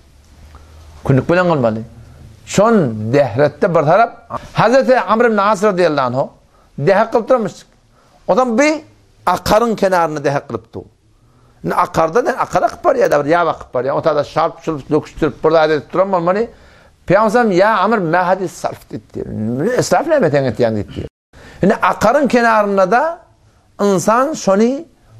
Künnük bilen kılmalı. Şun dehrette bir taraf Hazreti Amr ibn As radıyallahu anh dehet kıltırmış. O zaman bir akarın kenarını dehet kılıptı. Akarda ne? Akara kıpar ya da yava kıpar ya. O da şarp şılıp döküştürüp burada adet duran olmalı. Peygamber ya Amr mehadi sarf etti. İsraf ne meten etti yani etti. Şimdi akarın kenarında da insan şunu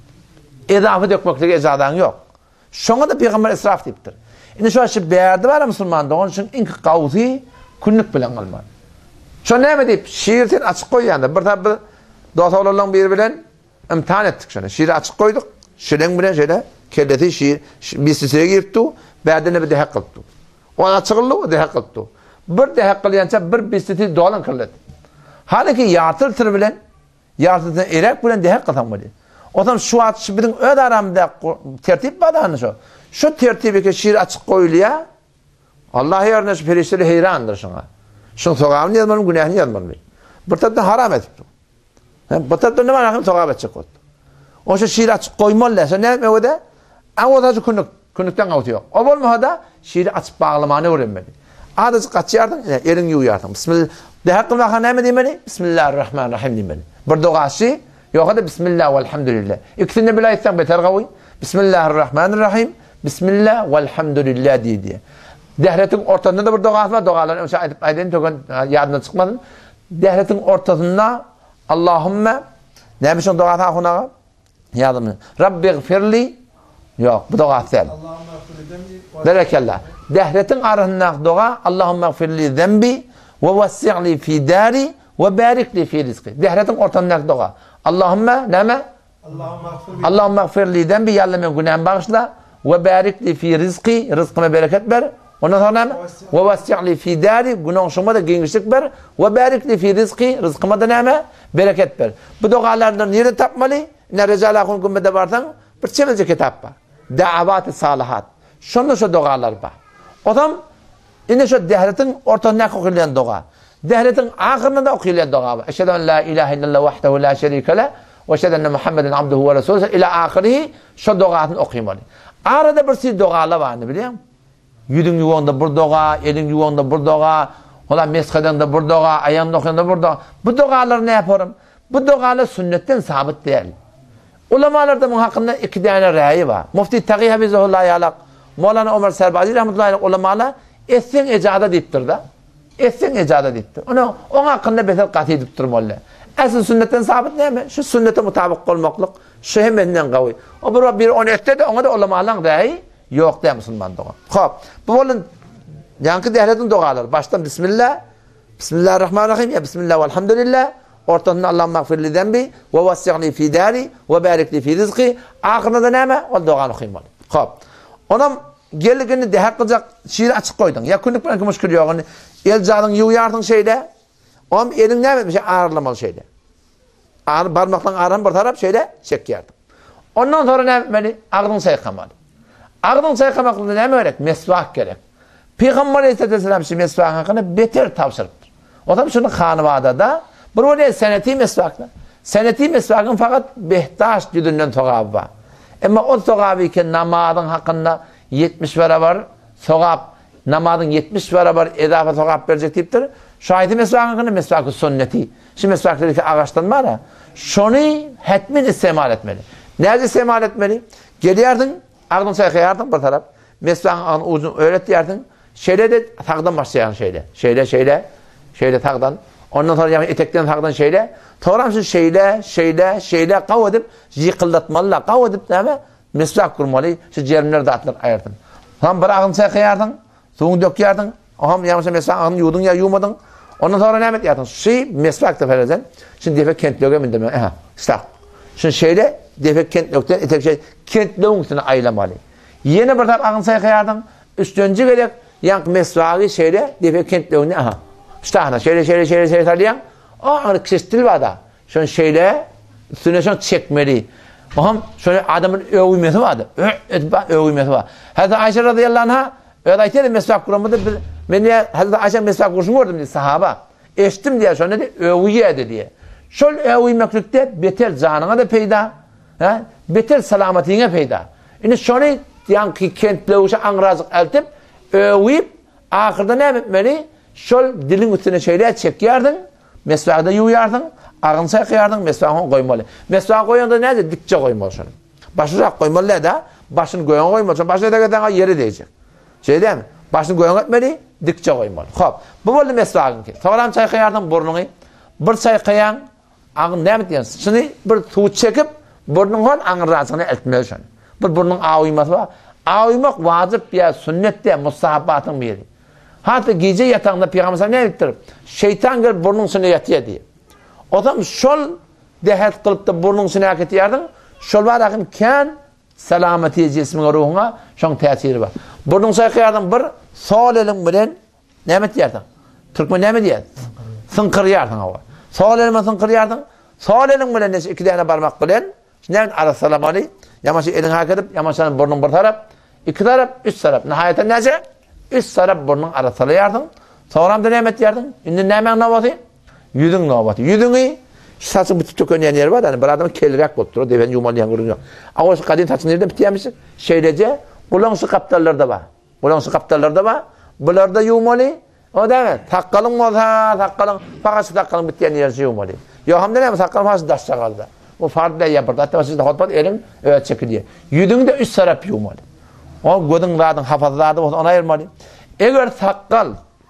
edafı dökmekteki ecadan yok. Şuna da Peygamber israf deyiptir. Şimdi şu aşı beğerdi var ya Müslüman'da onun için inki kavzi künnük bilen kalmalı. Şu ne mi deyip şiirten açık koyuyandı. Bir tabi dostlarla bir bilen imtihan ettik şunu. Şiiri açık koyduk. Şiren bilen şöyle kelleti şiir bir siseye girdi. Beğerdine bir dehek kıldı. O açıklığı o dehek kıldı. Bir dehek kılyanca bir bisiti dolan kırıldı. Halbuki yartır tır bilen yartırdan erek bilen dehek kılamalı. O zaman şu at şu bizim öd aramda tertip var şu. Şu tertibi ki şiir açık koyuluyor. Allah yerine şu perişleri heyrandır şuna. Şun sokağını yazmalım, günahını yazmalım. Bir taraftan haram etip. Bir taraftan ne var? Sokağ edecek oldu. Oşa şiir açıp koymalı. Sen ne etmek o da? Ama o da günlük, günlükten avutıyor. O olmadı da şiiri açıp bağlamanı öğrenmeli. Adası kaçıyordun, elini yuyardın. Bismillah. Deha kılmaka ne mi demeli? Bismillahirrahmanirrahim demeli. Bir doğası yok da Bismillah velhamdülillah. İkisini bile etsen beter kavuy. Bismillahirrahmanirrahim. Bismillah velhamdülillah diye diye. Dehretin ortasında da bir doğası var. Doğaların öyle aydıp aydın tökün yadına çıkmadın. Dehretin ortasında Allahümme ne biçim doğası akuna? Yadımın. Rabbi gfirli. Yok bu doğası değil. Berekallah. Dehretin arasında doğa Allahümme gfirli zembi ve vessi'li fi dari ve barikli fi rizqi. Dehretin ortasında doğa. Allahümme neme? Allahümme gfirli zembi yallame günahımı bağışla ve barikli fi rizqi rızkıma bereket ver. Ondan sonra neme? Ve vessi'li fi dari günahıma da genişlik ver ve barikli fi rizqi rızkıma da neme? Bereket ver. Bu doğalardan nerede tapmalı? Ne Rezalakun gümbede varsan bir çevirecek kitap var. Davat-ı salihat. Şunda şu doğalar var. Adam yine şu dehretin ortasına okuyan doğa. Dehretin ahirinde de okuyan doğa var. Eşhedü en la ilahe illallah vahdehu la şerike le ve eşhedü enne Muhammeden abduhu ve resulü ila ahirihi şu doğasını okuymalı. Arada bir sürü doğalar var ne biliyor musun? Yüdün yuvanında bir doğa, elin yuvanında bir doğa, ola mesheden de bir doğa, ayağında okuyan da bir doğa. Bu doğaları ne yaparım? Bu doğalar sünnetten sabit değil. Ulemalarda bunun hakkında iki tane rəyi var. Mufti Taqi Hafizullahi alaq, Mevlana Ömer Serbazi rahmetullahi aleyh ulemalar etsin icada deyiptir da. Etsin icada deyiptir. Onu onun hakkında beter qat'i edip durmalı. Asıl sünnetten sabit ne mi? Şu sünnete mutabık olmaklık, şu hemenden qavi. O bir bir onu etse de ona da ulemaların rəyi yok de Müslüman doğa. Xo'p, bu bolun yankı dehretin doğalar. Baştan Bismillah, Bismillahirrahmanirrahim ya Bismillah velhamdülillah. Ortasında Allah'ım mağfirli zembi ve vessi'li fi dari ve barikli fi rizqi. Ahirinde de neme? O doğanı okuymalı. Xo'p. Onam geldiğini deha kılacak şiir açık koydun. Ya günlük belki müşkül yok. El cadın yuyardın şeyde. Om elin ne bir şey ağırlamalı şeyde. Ağır parmakla ağrın bir taraf şeyde çek yardın. Ondan sonra ne etmeli? Ağrın sayıkamalı. Ağrın sayıkamaklı ne gerek? Mesvak gerek. Peygamber Aleyhisselam şu mesvak hakkında beter tavsırıptır. O da şunu hanıvada da bir oraya seneti mesvakla. Seneti mesvakın fakat behtaş düdünden toğabı var. Ama o toğabı iken namazın hakkında yetmiş vera var. Toğab, namazın yetmiş vera var. Edafa toğab verecek deyiptir. Şahidi mesvakın hakkında mesvakı sünneti. Şimdi mesvakları ki ağaçtan var ya. Şunu hetmin istemal etmeli. Nerede istemal etmeli? Geliyordun, ağzını sayıkayardın bir taraf. Mesvakın uzun öğretiyordun. Şeyle de takdan başlayan şeyle. Şeyle, şeyle, şeyle takdan. Ondan sonra yani etekten takdan şeyle. Toğramsın şeyle, şeyle, şeyle qav edip, yıkıldatmalı, qav edip değil mi? Mesvak kurmalı, şu cerimleri dağıtılır ayırdın. Tam bir ağzını sayıkayardın, suğunu döküyordun. Aham yamışsa mesvakını yudun ya yumadın. Ondan sonra ne yapet yardın? Şey mesvak da ferezen. Şimdi defek kentliğe mi demem? Aha, işte. Şimdi şeyle defek kentliğe etek şey, kentliğin üstüne aylamalı. Yeni bir taraf ağzını sayıkayardın. Üstüncü gerek, yank mesvakı şeyle defek kentliğine aha. İşte ana şeyle şeyle şeyle şeyle tarlayan. O ağrı kişistil var da. Şöyle şeyle üstüne şöyle çekmeli. Aham şöyle adamın övülmesi vardı. Övülmesi var. Hazreti Ayşe radıyallahu anh'a öyle ayetleri mesvak kuramında ben diye Hazreti Ayşe mesvak kurşunu gördüm diye sahaba. Eşittim diye sonra dedi övüyedi diye. Şöyle övülmeklikte beter canına da peyda. Ha? Beter salametine peyda. Yani şöyle yankı kentleşe anrazık eltip övüyüp ahırda ne etmeli? Şöyle dilin üstüne şeyler çekiyordun. Mesvakda yuyardın. Ağın sayıkıyardın. Mesvakını koymalı. Mesvakı koyanda neydi? Dikçe koymalı şunu. Başını koymalı da başını koyan koymalı. Başını da yeri diyecek. Şey değil mi? Başını koyan etmeli. Dikçe koymalı. Hop. Bu böyle mesvakın ki. Sonra sayıkıyardın burnunu. Bir sayıkıyan ağın ne mi diyorsun? Şimdi bir tuğ çekip burnunun ağın razını etmeli şunu. Bir burnun ağıyması var. Ağıymak vacip ya sünnet diye mustahabbatın biri. Hatta gece yatağında Peygamber ne ettir? Şeytan gelip burnun üstüne yatıyor diye. O zaman şol dehet kılıp da burnun üstüne yakıt yardın. Şol var akın kan selameti cismine ruhuna şon tesiri var. Burnun sayıkıyardın bir sol elin bilen ne mi diyardın? Türkmen ne mi diyardın? Sınkır yardın hava. Sol elin sınkır yardın. Sol elin bilen iki tane parmak bilen. Ne mi arassalam ali? Yamaşı elin hak edip yamaşanın burnun bir taraf. İki taraf, üç taraf. Nihayeten nece? Üç taraf burnun arassalayardın. Sonra da ne mi diyardın? Şimdi ne mi navatı? Yüdün navatı. Yüdünü Saçın bitip tökönýän yer bar, bir adam kelirek bolup durur, deben yumalýan görün ýok. Awa şu kadyn saçyň nerden bitýärmiş? Şeýlece gulaňsy kaptallarda bar. Gulaňsy kaptallarda bar. Bularda yumaly. O da takkalyň bolsa, takkalyň faqat takkalyň bitýän ýer yumaly. Yo hamda näme takkalyň faqat daşça galdy. O farda ýapyrdy. Hatta siz de hotpat eliň öýet çekilýär. Ýüdüňde üç sarap yumaly. O gödüň radyň hafazlady bolsa ona aýyrmaly. Eger takkal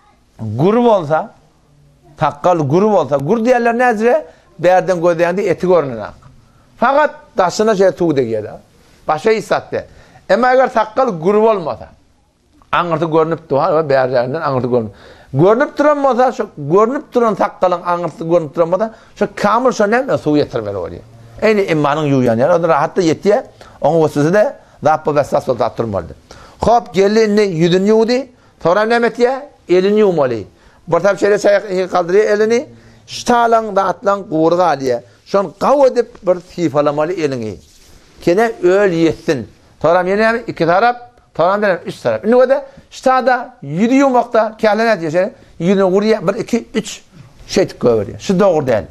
guru bolsa, takkal guru bolsa, gur diýerler näzire? Berden gödäňde eti görünýär. Faqat daşyna şey tuğ degýär. Başa issatdy. Emma eger takkal guru bolmasa, aňyrty görünüp dur, berden aňyrty görünüp. Görünüp duran bolsa, şu görünüp duran takkalyň aňyrty görünüp duran bolsa, şu kamil şu näme suw ýetirmeli bolýar. Eýni immanyň ýuýan ýer, o da rahatda ýetýär. Oňa wosysy Rabbı ve sas solda turmalı. Hop gelini yüdün yudi, sonra ne metye? Elini yumalı. Bartab şöyle çay kaldırıyor elini, ştalan da atlan kuğurga aliye. Şon qav edip bir tifalamalı elini. Kene öl yetsin. Sonra yine iki taraf, sonra benim üç taraf. Ne oldu? Ştada yüdü yumakta kâlen ediyor şöyle. Yüdün vuruyor bir iki üç şey tıkıyor. Şu doğru değil.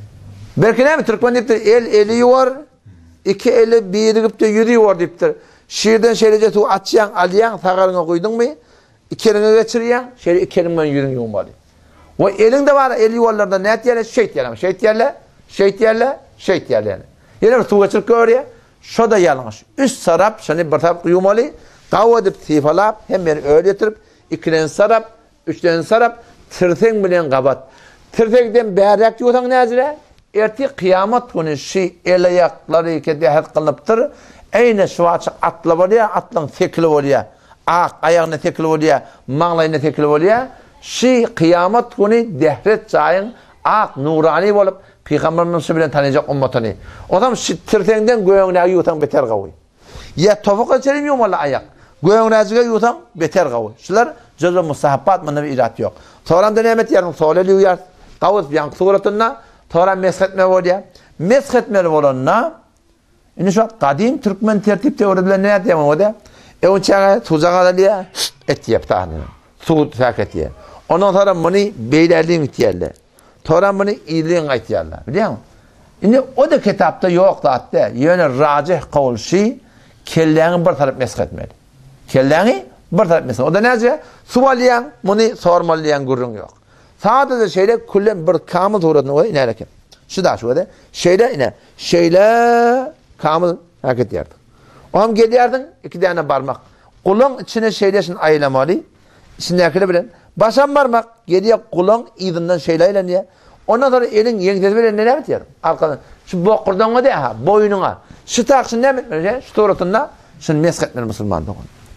Belki ne mi Türkmen deyip de el eli var. İki eli birikip de yürüyor deyiptir. Şiirden şeyrece tu açyan, alyan, sağarına koydun mu? İki elini geçiriyorsun, şöyle iki elinden yürüyün yumalı. O elinde var, eli yuvarlarda ne et yerle? Şeyt yerle. Şeyt yerle, şeyt yerle, şeyt yerle. Yine bir tu geçirip görüyor. Şu da yanlış. Üst sarap, şunu bir taraf yumalı. Qav edip tifalap, hem beni öyle getirip, ikiden sarap, üçten sarap, tırten bilen qabat. Tırtekten bärek yutan nezire? Erti kıyamet günü şey el ayakları ki dehet kılıptır. Eyni şu açık atla oluyor, atlın tekli oluyor. Ak ayağına tekli oluyor, mağlayına tekli oluyor. Şey kıyamet günü dehret çayın ak nurani olup Peygamberimiz bilen tanıyacak ummatını. O zaman tırtenden göğünü yutan beter qavuy. Ya tofuk açarım yumalı ayak. Göğünü yutan beter qavuy. Şular cüzü mustahabbat mı bir irat yok. Sonra da nimet yarın soğleli uyar. Qavuz biyan suratına sonra meshetme oluyor. Meshetmeli olanına ini şu kadim Türkmen tertip teorileri ne yapıyor o da? E on çağa tuzak alıyor, et yaptı. Su fakat ya. Ondan sonra bunu beylerliğin ihtiyarlar. Sonra bunu iyiliğin ihtiyarlar. Biliyor musun? Şimdi o da kitapta yok da hatta. Yani racih kavul şey kelleğini bir taraf meshetmeli. Kelleğini bir taraf meshetmeli. O da nece? Suvalayan, bunu sormalayan gurrun yok. Sadece şeyle kullen bir kamil uğradığını o da ne harekem. Şu da şu da. Şeyle ine. Şeyle kamil hareket yardım. O hem geliyordun iki tane parmak. Kulun içine şeyleşin ayılamalı. İçindekini bilen. Başan parmak geriye kulun izinden şeyleyle niye? Ondan sonra elin yengtesi bilen ne yapıyor yardım? Arkadan. Şu bokurdan o da ha. Boynuna. Şu taksın ne mi? Şu tuğratında. Şunu mesketmeli Müslümanlık.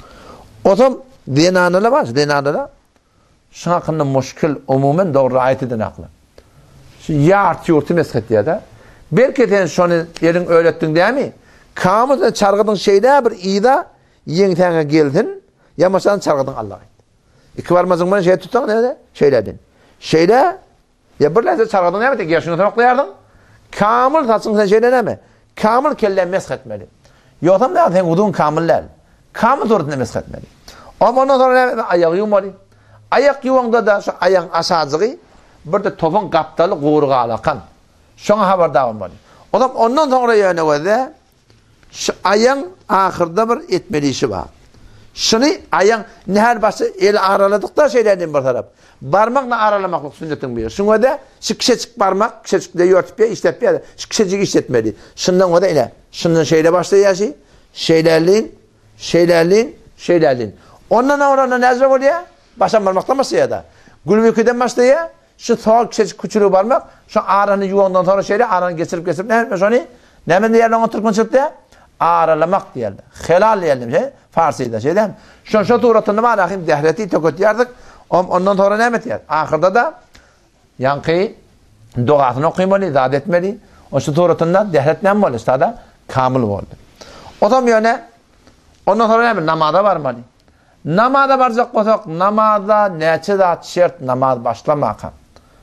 O zaman dinanıla var. Dinanıla. Şu hakkında muşkil umumen doğru ayet edin aklı. Şu yağırtı yurtu mesket ya da. Belki sen şunu yerin öğrettin değil mi? Kamızla çargıdın şeyde bir iyida yengtene geldin. Ya masalan çargıdın Allah'a. İki varmazın bana şey tutan ne de? Şeyledin. Şeyde ya birlerse çargıdın ne mi? Gerçini tanıklayardın. Kamıl tatsın sen şeyde ne mi? Kamıl kelle mesketmeli. Yoktan da sen udun kamiller. Kamıl doğrultunda mesketmeli. Ama ondan sonra ne mi? Ayağı yumalı. Ayak yuvanda da şu ayağın aşağıcığı bir de topun kaptalı kuğurga alakan. Şuna haberdar olmalı. O zaman ondan sonra yani o da şu ayağın ahırda bir etmeli işi var. Şunu ayağın neher başı el araladıkta şeylerden bir taraf. Parmakla aralamaklık sünnetin bir. Şuna da şu kişecik parmak, kişecik de yörtüp ya, işletip ya da şu kişecik işletmeli. Şundan o da yine. Şundan şeyle başlıyor şey. Şeylerliğin, şeylerliğin, şeylerliğin. Ondan sonra nezre oluyor. Başan parmaktan başlıyor da. Gülbüküden başlıyor. Şu soğuk kişecik küçülüğü parmak. Şu ağrını yuvandan sonra şeyle ağrını geçirip geçirip ne yapmış onu? Ne mi diyerler onu Türkmen çıktı? Ağrılamak diyerler. Helal diyelim şey. Farsıydı şey değil mi? Şu şu tuğratını var. Ahim dehreti töküt yerdik. Ondan sonra ne mi diyer? Ahırda da yankıyı duasını okuymalı, zat etmeli. O şu tuğratında dehret ne mi oldu? İşte da kamil oldu. O zaman yani ondan sonra ne mi? Namada varmalı. Namada varacak olsak namada neçe zat şert namaz başlamakan.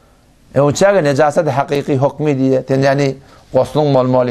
E uçağı necaset hakiki hukmi diye yani qoslun olmalı.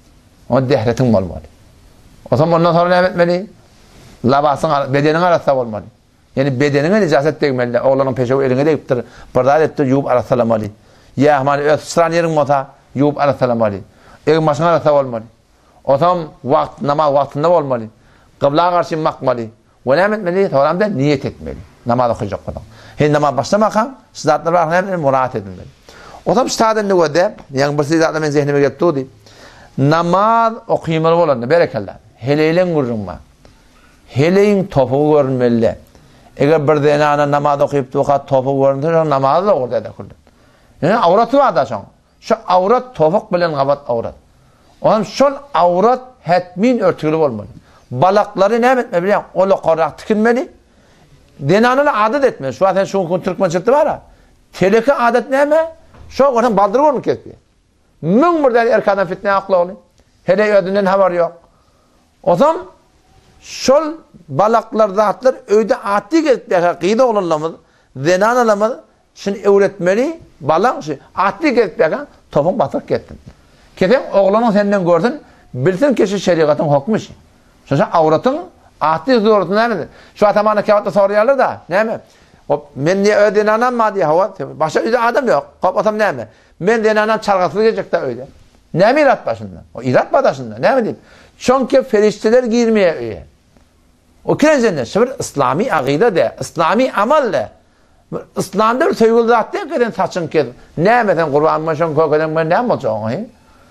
O dehretin olmalı. O zaman ondan sonra ne etmeli? Labasın bedenin arasında olmalı. Yani bedenine necaset değmeli. Oğlanın peşevi eline deyiptir. Bırdar ettir, yiyip arasılamalı. Ya aman ötüstüren yerin mota. yuvup aratalamalı. Eğer maşına arata olmalı. O zaman vakt, namaz vaktinde olmalı. Kıblaya karşı bakmalı. Ve ne etmeli? Sonra da niyet etmeli. Namaz okuyacak adam. Hem namaz başlamakan, sıdatlar var, hem murat edilmeli. O zaman üstadın ne de, yani bir sıdatla ben zihnime getirdi. Namaz okuymalı olan, berekallah. Heleylen vurunma. Heleyin topuğu görünmeli. Eğer bir denana namaz okuyup tuğa topuğu görünürse namazı da orada da kıldı. Yani avratı var da son. Şu avrat topuk bilen kabat avrat. Onun şol avrat hetmin örtülü olmalı. Balakları ne etme biliyor musun? Ola korak tıkınmeli. Denanını adet etmeli. Şu an şu gün Türkmen çıktı var ha. Teleki adet ne mi? Şu oradan baldırı olmuş kesbi. Mün burada erkadan fitne aklı oluyor. Hele ödünden haber yok. O zaman şol balaklar zatlar öyde ati gezip kıyda olunlamaz. Zenan alamaz. Şimdi öğretmeli balan şey ati gezip topun batırıp gittin. Kefen oğlanın senden görsün bilsin ki şeriatın hükmü şey. Şu avratın ati zorluğu nedir? Şu atamana kağıtta soruyorlar da ne mi? O men niye öyle anam mı diye hava başka öyle adam yok. Kapatam ne mi? Men denanam çargıtlı gelecek de öyle. Ne mi irat başında? O irat başında ne mi diyeyim? Çünkü ferişteler girmeye öyle. O kirencende şimdi İslami akide de, İslami amel de, İslam'da bir sevgili zaten kadın saçın kez. Ne mesela kurban maşın koykadan ben ne olacağım?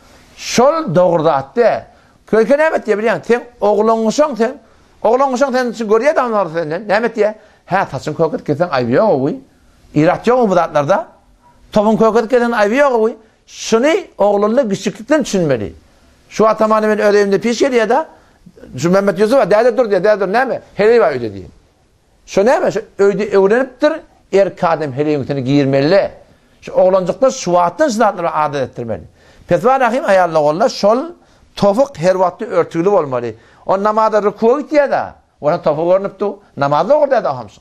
Şol doğru zaten. Köyke ne met diye biliyorsun? Sen oğlunmuşsun sen. Oğlunmuşsun sen için görüyor adamlar senden. Ne met diye? Ha saçın koykat kesen ayıbı yok o. İrat yok o bu zatlarda. Topun koykat kesen ayıbı yok o. Şunu oğlunla küçüklükten düşünmeli. Şu atamanı ben ödeyimde piş geliyor da şu Mehmet Yusuf'a değerli dur diye değerli dur ne mi? Hele var öyle diye. Şu ne mi? Şu öde öğreniptir er kadem hele yumurtunu giyirmeli. Şu oğlancıklar şu vaattan sıdatları adet ettirmeli. Petva rahim ayarlı oğullar şol tofuk her vakti örtülü olmalı. O namazda rükuğa gidiyor da oradan tofuk görünüptü. Namazda orada da hamsın.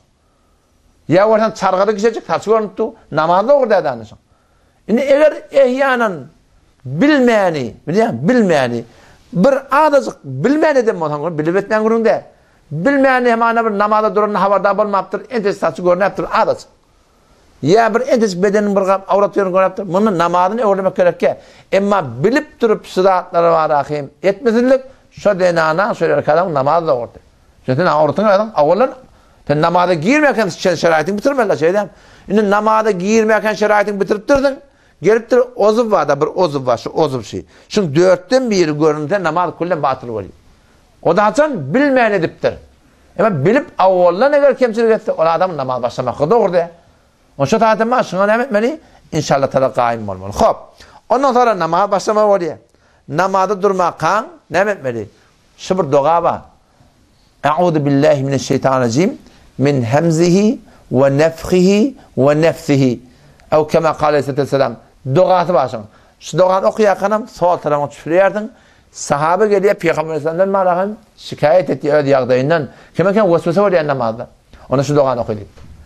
Ya oradan çargıda gidecek taşı görünüptü. Namazda orada da anısın. Şimdi eğer ehyanen bilmeyeni, bilmeyeni bir adacık bilmeyeni de mi? Bilip etmeyen gününde. Bilmeyeni hemen bir namazda duran havada bulmaptır. Entesi saçı görünüptür adacık. Ya bir entesi bedenin bir avrat yerini görünüptür. Bunun namazını öğrenmek gerek ki. Ama bilip durup sıdatları var ahim. Etmesinlik şu denana söyler kadar namaz da orada. Zaten avratın adam avlan namazda girmeyken şeraitin bitirmeli şeyden. Şimdi namazda girmeyken şeraitin bitirip durdun. Gelip de ozuv var da bir ozuv var şu ozuv şey. Şimdi dörtten bir görünürde namaz kullen batıl oluyor. O da açan bilmeyen ediptir. Ama bilip avvallan eğer kemçilik etti o adam namaz başlamak doğru de. O şu taatımı şuna ne etmeli? İnşallah tala kaim olmalı. Hop. Ondan sonra namaz başlamak oluyor. Namazda durmak kan ne etmeli? Şu bir dua var. Eûzu billahi mineşşeytanirracim min hemzihi ve nefhihi ve nefsihi. Ev kema kâle aleyhisselam. Duası başın. Şu duanı okuyakanım sol tarafına tüfürüyordun. Sahabe geliyor Peygamber Aleyhisselam'dan malakın şikayet ettiği öyle yağdayından. Kime vesvese var ya namazda. Ona şu duanı okuydu.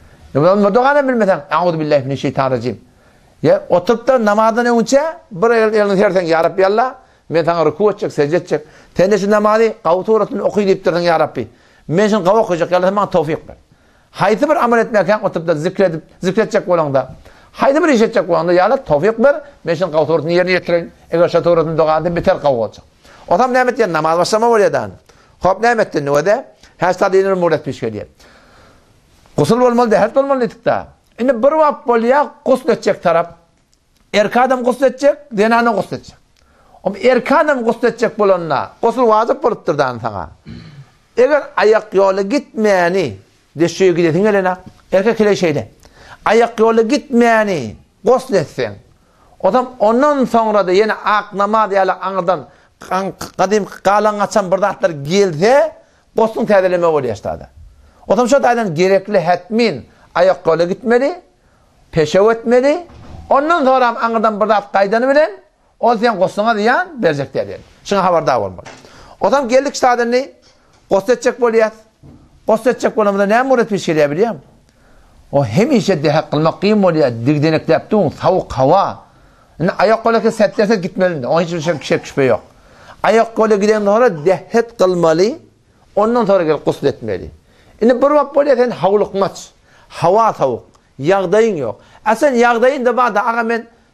Bu duanı bilmeden Eûzu billahi mineşşeytanirracim. Ya oturup da namazdan önce bir elini tersen ya Rabbi Allah ben sana rükû edecek, secde edecek. Sen de şu namazı kavuturatını okuy deyip durdun ya Rabbi. Ben şimdi kavu okuyacak ya Allah tevfik ver. Haydi bir amel etmeyken oturup da zikredip zikredecek olan da. Haydi bir iş edecek olan da ya Allah tevfik ver. Ben şimdi kavuturatını yerine getireyim. Eğer şaturatını doğadı biter kavu olacak. O tam ne etti? Namaz başlama var ya dan. Hop ne etti ne o da? Hasta dinler murat piş geliyor. Gusül olmalı da her olmalı etikta. Şimdi bir vakt bolya gusül edecek taraf. Erkek adam gusül edecek, denana gusül edecek. O erkek adam gusül edecek bolanna. Gusül vacip boluptur dan sana. Eğer ayak yolu gitmeyeni deşiyor gidetin elena. Erkek ile şeyde. Ayak yolu gitmeyeni gusül etsen. O zaman ondan sonra da yine ak namaz yala anıdan kadim kalan açan bırdatlar geldi, gusülün tedeleme oluyor işte. O zaman şu da gerekli hetmin ayak yolu gitmeli, peşev etmeli. Ondan sonra anıdan bırdat kaydanı bilen, o zaman gusülüne diyen verecek derler. Şuna haberdar olmalı. O zaman geldik işte ne? Gusül edecek boluyat. Gusül edecek bolumda ne murat bir şey biliyor musun? O hemişe de kılmak kıyım oluyor. Digdenekleptun, tavuk hava. Yani ayak kola ki setlerse gitmeli. Onun hiçbir şey, şey küçüğü yok. Ayak kola giden sonra dehet kılmalı. Ondan sonra gel gusül etmeli. Yani bir vakit boluyat yani havluk maç. Hava tavuk. Yağdayın yok. Aslında yağdayın da bana ağa ben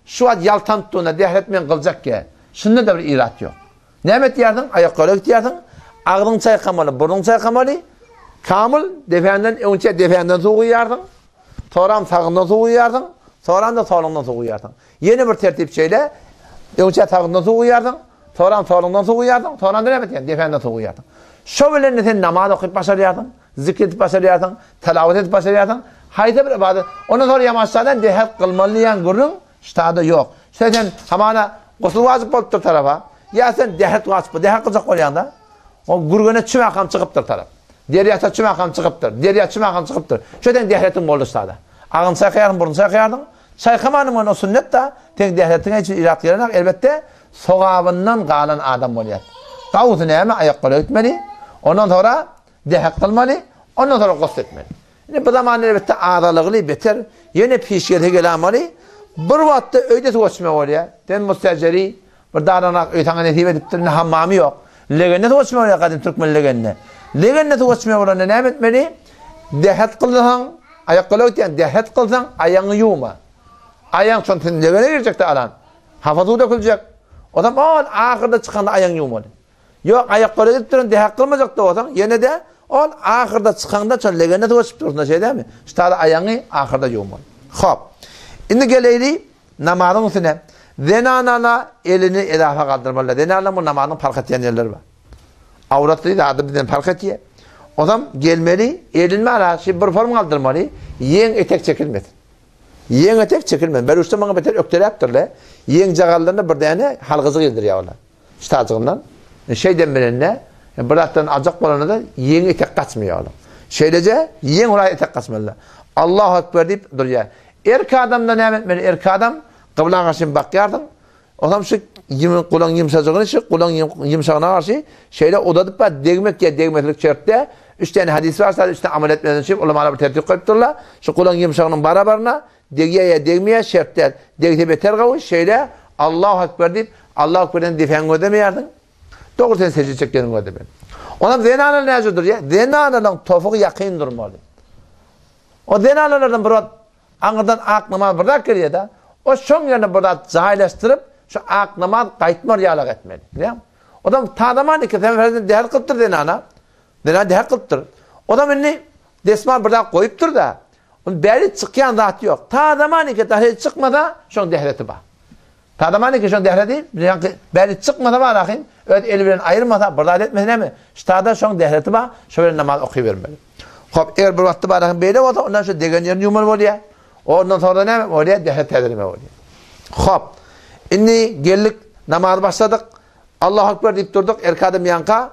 şu an yaltan tuttuğuna dehretmen kılacak ki. Şunda da bir irat yok. Nemet yerdin, ayakları gitiyerdin, ağzın çaykamalı, burnun çaykamalı, kamil defenden, önce defenden soğuğu yerdin, sonra sağından soğuğu yerdin, sonra da solundan soğuğu yerdin. Yeni bir tertip şeyle, önce sağından soğuğu yerdin, sonra solundan soğuğu yerdin, sonra da nemet yerdin, defenden soğuğu yerdin. Şu bilen sen namaz okuyup başarıyordun, zikret başarıyordun, telavet edip başarıyordun, hayda bir ibadet. Ondan sonra yamaçlardan dehet kılmalıyan gurun, ştada yok. İşte sen hamana gusül vazip olup tarafa, ya sen dehet vazip, dehet kılacak ol yanda, o gurguna çüm akam çıkıptır taraf. Deriyata çüm akam çıkıptır, deriyata çüm akam çıkıptır. Şöyle dehetin oldu ştada. Ağın sayıkayardın, burun sayıkayardın. Sayıkamanın o sünnet da, ten dehetine için irat gelenek, elbette soğabından kalan adam oluyor. Kavuzun eğme ayakları gitmeli, ondan sonra dehet kılmalı, ondan sonra gusül etmeli. Bu zaman elbette ağdalığı beter, yine pişkete gelamalı, bir vakitte öyde tuvaçma oluyor. Den müsteceri, bir dağınanak öytana netibe ediptir, ne hammamı yok. Legenne tuvaçma oluyor kadim Türkmen legenne. Legenne tuvaçma oluyor, ne etmeli? Dehet kılsan, ayakları gittiyen, dehet kılsan, ayağını yuğma. Ayağın çoğun legene girecek de alan. Hafazı da kılacak. O zaman o ahırda çıkanda ayağını yuğmalı. Yok ayakları gittirin, dehet kılmayacak da o zaman, yine de o ahırda çıkanda çoğun legenne tuvaçıp dursun şey değil mi? İşte ayağını ahırda yuğmalı. Hop. Şimdi geleyli namazın üstüne. Zenanana elini edafa kaldırmalı. Zenanana bu namazın fark ettiğin yerleri var. Avratlı da adı bizden fark ettiği. O zaman gelmeli, elini ara, şimdi bir form kaldırmalı. Yen etek çekilmesin. Yen etek çekilmesin. Ben üstte bana beter ökteri yaptırlar. Yen cağallarına bir tane halgızı gildiriyor onlar. İşte acığından. Şey denmelerine, bıraktan acık olanı da yen etek kaçmıyor onlar. Şeylece yen oraya etek kaçmalılar. Allahu Ekber deyip duruyor. Erkek adamda ne etmeli? Erkek adam kıblana karşı bakıyordun. O zaman şu kulağın yumuşacığını şu kulağın yumuşağına karşı şeyle odadıp da degmek ya degmeklik çörtte üç tane hadis varsa üç tane amel etmeden için ulamalar bir tertip koyupturlar. Şu kulağın yumuşağının barabarına degiye ya degmeye şertler degte beter kavuş şeyle Allahu Ekber deyip Allahu Ekber'den defen ödemeyerdin. Doğru sen secde çekkenin ödemeyin. Ondan zenanel ne yazıyordur ya? Zenanel'in tofuğu yakın durmalı. O zenanellerden bir anıdan ak namaz bırak geliyor da o son yerine burada cahilleştirip şu ak namaz kayıtma riyalak etmeli. Değil mi? O da tadaman ki sen ferden değer kılttır denana. Denana değer kılttır. O da beni desmal burada koyuptur da onun beri çıkayan zat yok. Tadaman ki dahi çıkmadan şun dehreti var. Tadaman ki şun dehreti beri çıkmadan var akin. Öyle elbiren ayırmadan burada etmesine mi? İşte şun dehreti var. Şöyle namaz okuyuvermeli. Hop eğer bir vakti var akin böyle olsa ondan şu degen yerini yumalı oluyor. Ondan sonra ne oluyor? Dehet edilme oluyor. Hop. Şimdi geldik namaz başladık. Allahu Ekber deyip durduk. Erkadım yanka.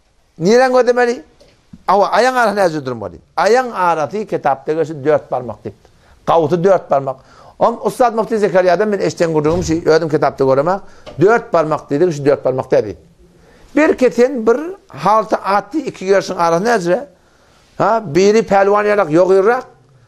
Niren ödemeli? Ama ayağın arasını yazı durmalı. Ayağın arası kitapta görsün dört parmak deyip. Kavutu dört parmak. Om Ustad Mufti Zekeriya'dan ben eşten kurduğum şey ödüm kitapta görmek. Dört parmak dedik. Şu dört parmak dedi. Bir ketin bir haltı attı iki görsün arasını yazı. Ha, biri pelvan yarak yok yürrak.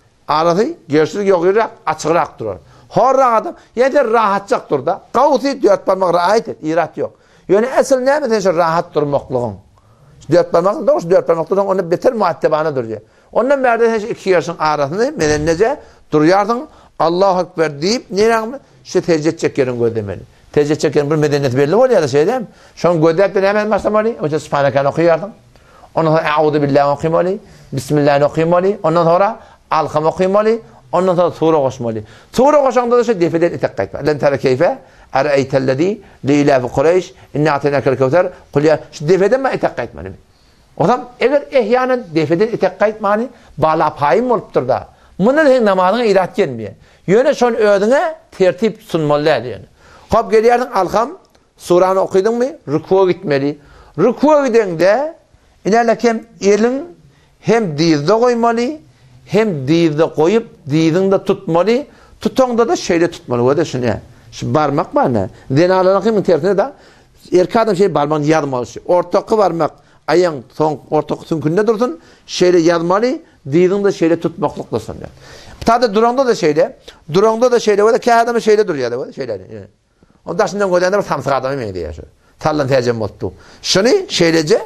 Arası görsülük yok yürrak açıkrak durur. Horra adam yeter rahatçak dur da. Kavutu dört parmak rahat et. İrat yok. Yani esıl ne mi şu rahat durmaklığın? Dört parmak da şu dört parmak durun onu beter muattebana duruyor. Ondan beri iki yaşın arasını menennece duruyordun. Allahu Ekber deyip nereye şu tecret çekerin gödemeli. Tecret çekerin bir medeniyet belli oluyor ya şey değil mi? Şu an gödep hemen başlamalı. O yüzden Sübhaneke'ni okuyordun. Ondan sonra Eûzu billahi okuymalı. Bismillah'ını okuymalı. Ondan sonra Alkam okuymalı. Ondan sonra sure koşmalı. Sure koşanda da şu defeden etek kayıtma. Len tere keyfe ere'eytellezî li ilâfi Kureyş inne a'teynâkel kevser kul ya şu defeden mi etek kayıtmalı? O zaman eğer ehyanen defeden etek kayıtmanı bağla payım oluptur da bunu da namazına irat gelmiyor. Yöne şun ödüne tertip sunmalı yani. Hop geliyordun Alkam suranı okuydun mu? Rükûa gitmeli. Rükûa gidende inerlekem elin hem dizde koymalı hem dizde koyup dizinde tutmalı. Tutanda da şeyle tutmalı. O da şunu ya. Şu parmak var ne? Zenalarına kimin tersine de erkek adam şey parmağını yazmalı. Ortakı parmak ayağın son ortak sünkünde dursun. Şeyle yazmalı. Dizinde şeyle tutmaklıklasın yani. Tabi duranda da şeyle. Duranda da şeyle. O da ki adamı şeyle duruyor. O da şeyle. Yani. O da şimdiden koyduğunda bir samsık adamı mıydı ya? Tallan tecem oldu. Şunu şeylece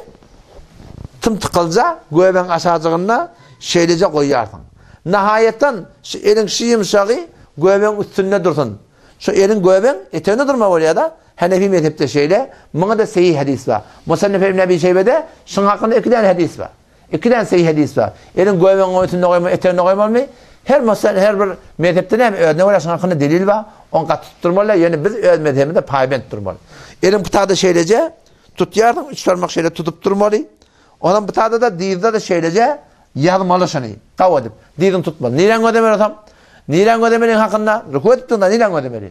tım tıkılca göğben aşağıcığına şeylece koyarsın. Nihayetten elin şu yumuşağı göğben üstünde dursun. Şu elin göben etene durma oluyor da Hanefi mezhepte şeyle buna da sahih hadis var. Musannef İbn Ebi Şeybe'de şunun hakkında iki tane hadis var. İki tane sahih hadis var. Elin göben etene koyma etene koyma mı? Her mesela her bir mezhepte ne ne var şunun hakkında delil var. On kat tutturmalı. Yani biz öz mezhebinde paybent durmalı. Elin pıtada şeylece tut yardım üç parmak şeyle tutup durmalı. Onun pıtada da dizde de şeylece yazmalı şunu. Kavadıp dizin tutmalı. Niren ödemeli tam. Niren ödemelinin hakkında ruku ettiğinde niren ödemeli.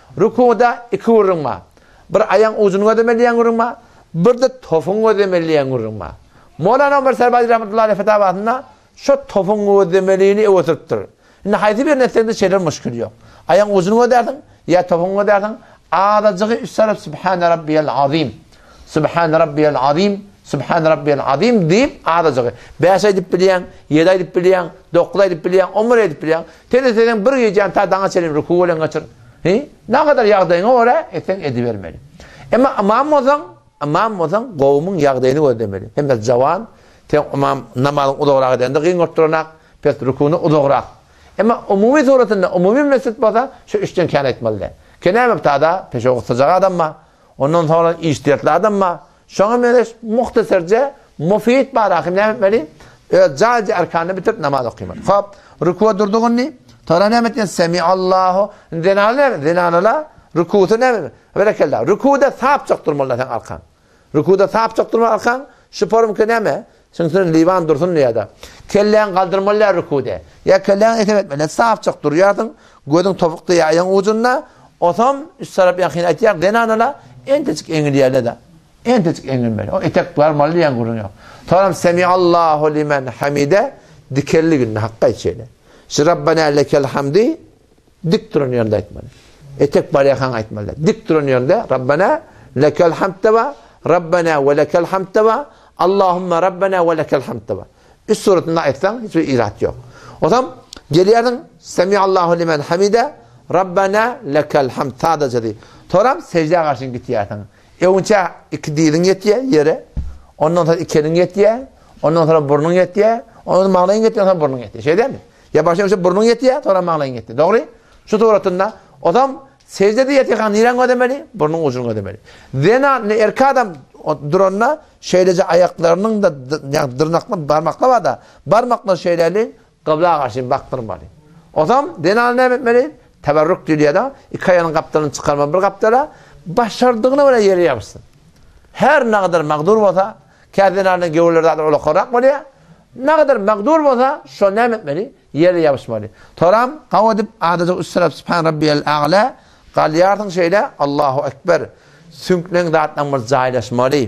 Rukuda iki vurulma. Bir ayağın uzun ödemeliyen vurulma. Bir de tofun ödemeliyen vurulma. Mevlana Ömer Serbadi rahmetullahi aleyhi fetavatında şu tofun ödemeliğini oturttur. Şimdi haydi bir neslerde şeyler müşkül yok. Ayağın uzun öderdin ya tofun öderdin. Ağdacığı üstlerip Sübhane Rabbiyel Azim. Sübhane Rabbiyel Azim. Sübhane Rabbiyel Azim deyip ağdacığı. Beş ay deyip bileyen, yedi ay deyip bileyen, dokuz ay deyip bileyen, on bir ay deyip bileyen. Tedeseden bir gecen ta dana çelim ruku olan kaçır. He? Ne kadar yağdayını oraya eten edivermeli. Ama imam olsan, imam olsan kovumun yağdayını ödemeli. Hem de cavan, ten imam namazın uduğrak edende kıyın ortalanak, pes rukunu uduğrak. Ama umumi suretinde, umumi mescid olsa şu üçten kâne etmeliler. Kâne mebtada peşe okutacak adam mı? Ondan sonra iştiyatlı adam mı? Şuna böyle muhtasarca, mufid barakım ne etmeli? Caiz erkanını bitirip namaz okuymalı. Hop, rukuğa durduğun ne? Sonra ne etmeli? Semiallahu. Zenanı ne? Zenanıla. Rukuğu ne? Berekallah. Rukuğda sahip çok durmalı sen arkan. Rukuğda sahip çok durmalı arkan. Şu forum ki ne mi? Çünkü livan dursun diye da. Kelleğin kaldırmalılar rukuğda. Ya kelleğin etem etmeli. Sahip çok duruyordun. Gödün topukta yayın ucunla. O zaman üst taraf yakın etiyar. Zenanıla en teçik engiliyerle de. En teçik engilmeli. O etek varmalı yan kurunuyor. Sonra Semiallahu limen hamide dikerli gününe hakka içeyle. Şu Rabbena lekel hamdi dik durun yönde etmeli. Etek bari yakan etmeli. Dik durun yönde Rabbena lekel hamd ve Rabbena ve lekel hamd ve Allahümme Rabbena ve lekel hamd ve. Üst suretinde etsen hiçbir irat yok. O zaman geliyordun Semiallahu limen hamide Rabbena lekel hamd sadece değil. Sonra secdeye karşın gitiyordun. Evunca iki dilin yetiye yere. Ondan sonra iki elin yetiye. Ondan sonra burnun yetiye. Ondan sonra mağlayın yetiye. Ondan sonra burnun yetiye. Şey değil mi? Ya başlamışsa burnun yetiye. Sonra mağlayın yetiye. Doğru? Şu tuğratında. O zaman secdede yetiye. Niren ödemeli? Burnun ucunu ödemeli. Zena erkek adam duranla şeylece ayaklarının da yani dırnaklı parmakla var da parmakla şeylerin kıblaya karşı baktırmalı. O zaman zena ne etmeli? Teberrük diliyor da iki ayağının kaptanını çıkarma bir kaptara başardığını böyle yere yapsın. Her ne kadar mağdur olsa kendine gövürlerde öyle korak mı diye ne kadar mağdur olsa şu ne etmeli? Yere yapışmalı. Toram kavadip adeta üstüne Sübhan Rabbiyel A'la kalıyardın şeyle Allahu Ekber sünklen dağıtlan bir cahillaşmalı.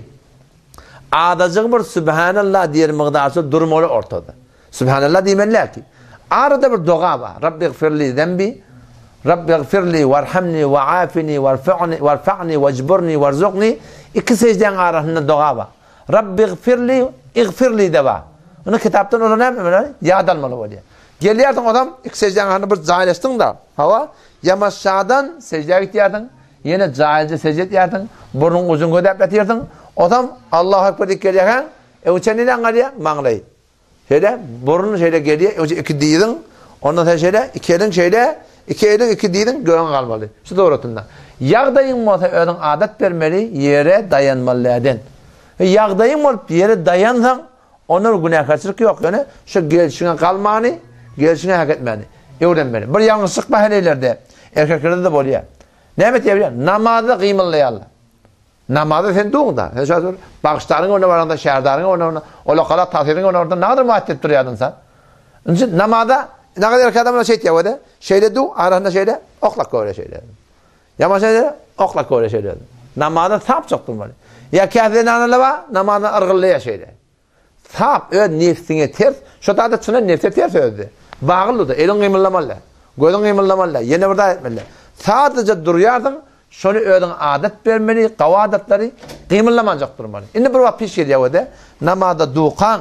Adacık bir Sübhanallah diyer mıqdarsı durmalı ortada. Sübhanallah demeler ki arada bir dua var. Rabbi gfirli zembi Rabbi gfirli varhamni ve afini varfa'ni vecburni verzukni. İki secden arasında dua var. Rabbi gfirli igfirli de var. Onu kitaptan öğrenemem. Yağdalmalı oluyor. Geliyordun adam iki secden arasında bir cahilleştin da hava yamaşağıdan secdeye gidiyordun. Yine cahilce secde ediyordun. Burnun uzun gödep etiyordun. Adam Allahu Ekber dik gelirken e uçan neden geliyor? Mağlayı. Şöyle burnun şöyle geliyor. İki diyedin. Ondan sonra şöyle iki elin şöyle iki elin iki diyedin göğün kalmalı. Şu doğrultunda. Yağdayın mı olsa ödün adet vermeli yere dayanmalı edin. Yağdayın mı olup yere dayansan onun günahkarçılık yok. Yani şu gelişine kalmanı gelişine hak etmeni. Öğrenmeli. Bir yanlışlık mahalleylerde erkeklerde de böyle. Ne demek ya? Namazda kıymalıyarlar. Namazda sen doğun da. Sen şöyle bakışların ona var, şerdarın ona, o lokala tasirin ona orada ne kadar muhaddet duruyordun sen? Onun namazda ne kadar erkek adamla şey diyor öyle. Şeyde du, arasında şeyde oklak öyle şeyler. Yama şeyde oklak öyle şeyler. Namazda sap çok durmalı. Ya kâfirden anılı var, namazda ırgıllıya şeyde. Sap, öyle nefsine ters. Şu da da çına nefse ters öyle. Bağırlı da, elin kıymırlamalı. Gözün kıymırlamalı. Yine burada etmeli. Sadece duruyordun. Şöyle öğren adet vermeli, kavadatları kıymırlamayacak durmalı. Şimdi bir vakit pişir ya öyle. Namazda dukan,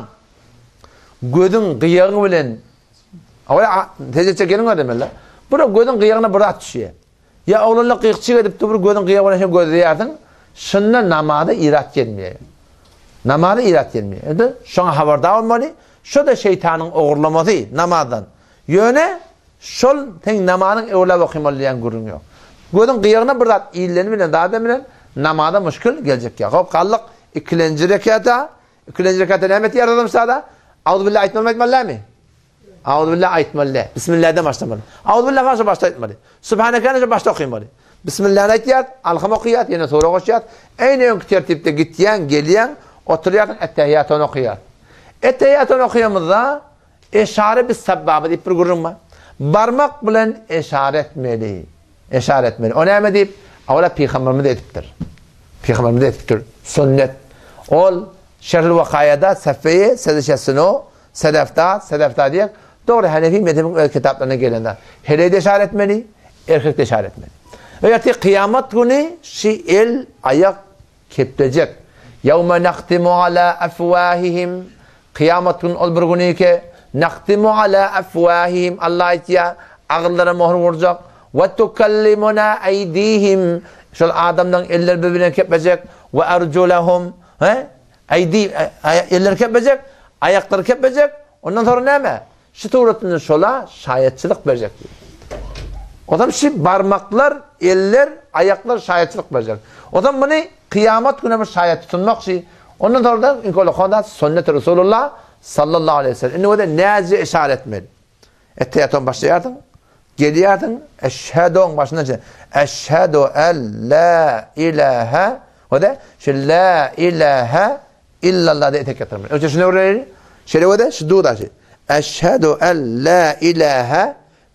gözün kıyağı bilen, öyle teze çekenin öyle demeli. Burada gözün kıyağına bırak düşüyor. Ya oğlanla kıyıkçı edip de bir gözün kıyağına şey göz diyerdin. Şundan namazda irat gelmiyor. Namazda irat gelmiyor. Yani şuna haberdar olmalı. Şu da şeytanın uğurlaması namazdan. Yöne şol ten namazın evla bakımalıyan görünüyor. Gözün kıyığına bir zat iyileni bilen daha da bilen namazda müşkül gelecek ya. Hop kallık ikinci rekata, ikinci rekata ne met yaradım sada? Auzubillahi aytmalı aytmalı mi? Auzubillahi aytmalı. Bismillah'dan başlamalı. Auzubillahi karşı başta aytmalı. Subhaneke başta okuymalı. Bismillah'dan aytiyat, alham okuyat, yine sonra okuyat. Aynı yönk tertipte gityen, gelyen, oturuyan ettehiyyatını okuyat. Ettehiyyatını okuyamızda eşare bir sebbabı deyip bir gururma. Barmak bilen eşare etmeli. Eşare etmeli. O ne mi deyip? Avla Peygamberimiz de etiptir. Peygamberimiz de etiptir. Sünnet. Ol şerhül vakayada sefeyi, sedişesini o, sedefta, sedefta diye doğru Hanefi mezhebinin kitaplarına gelende. Hele de eşare etmeli, erkek de eşare etmeli. Ve kıyamet günü şi el ayak keplecek. Yevme naktimu ala afvahihim. Kıyamet günü ol bir günü ki naktimu ala afvahihim. Allah itiya ağıllara muhur vuracak. Ve tukallimuna eydihim. Şöyle adamdan eller birbirine kepecek. Ve erculahum. Eydi, eller kepecek. Ayakları kepecek. Ondan sonra ne mi? Şu tuğratını şola şayetçilik verecek. O zaman şu parmaklar, eller, ayaklar şayetçilik verecek. O zaman bunu kıyamet günü bir şayet tutunmak şey. Ondan sonra da inkolokanda sünnet-i Resulullah sallallahu aleyhi ve sellem. İnne o da nazi işaret etmeli. Etteyaton başlayardın. Geliyordun. Eşhedun başından şey. Eşhedü en la ilahe. O da şu la ilahe illallah diye tek getirmeli. Önce şunu öğrenelim. Şöyle o da şu duda şey. Eşhedü en la ilahe.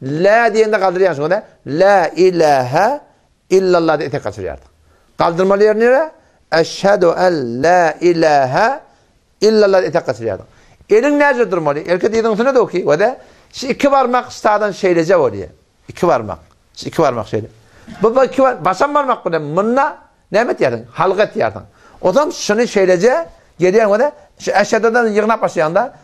La diyende kaldırıyorsun o da. La ilahe illallah diye tek kaldırıyordun. Kaldırmalı yer nere? Eşhedü en la ilahe illallah diye tek kaldırıyordun. Elin nerede durmalı? Erkek yedin sonra da okuyor. O da şu iki parmak sağdan şeylece oluyor. İki parmak. Şu iki parmak şeyle. Bu iki parmak. Basan parmak bu da. Mınna nemet yerdin. Halgat yerdin. O zaman şunu şeylece geliyor o da. Şu eşhedü'den yığına başlayanda.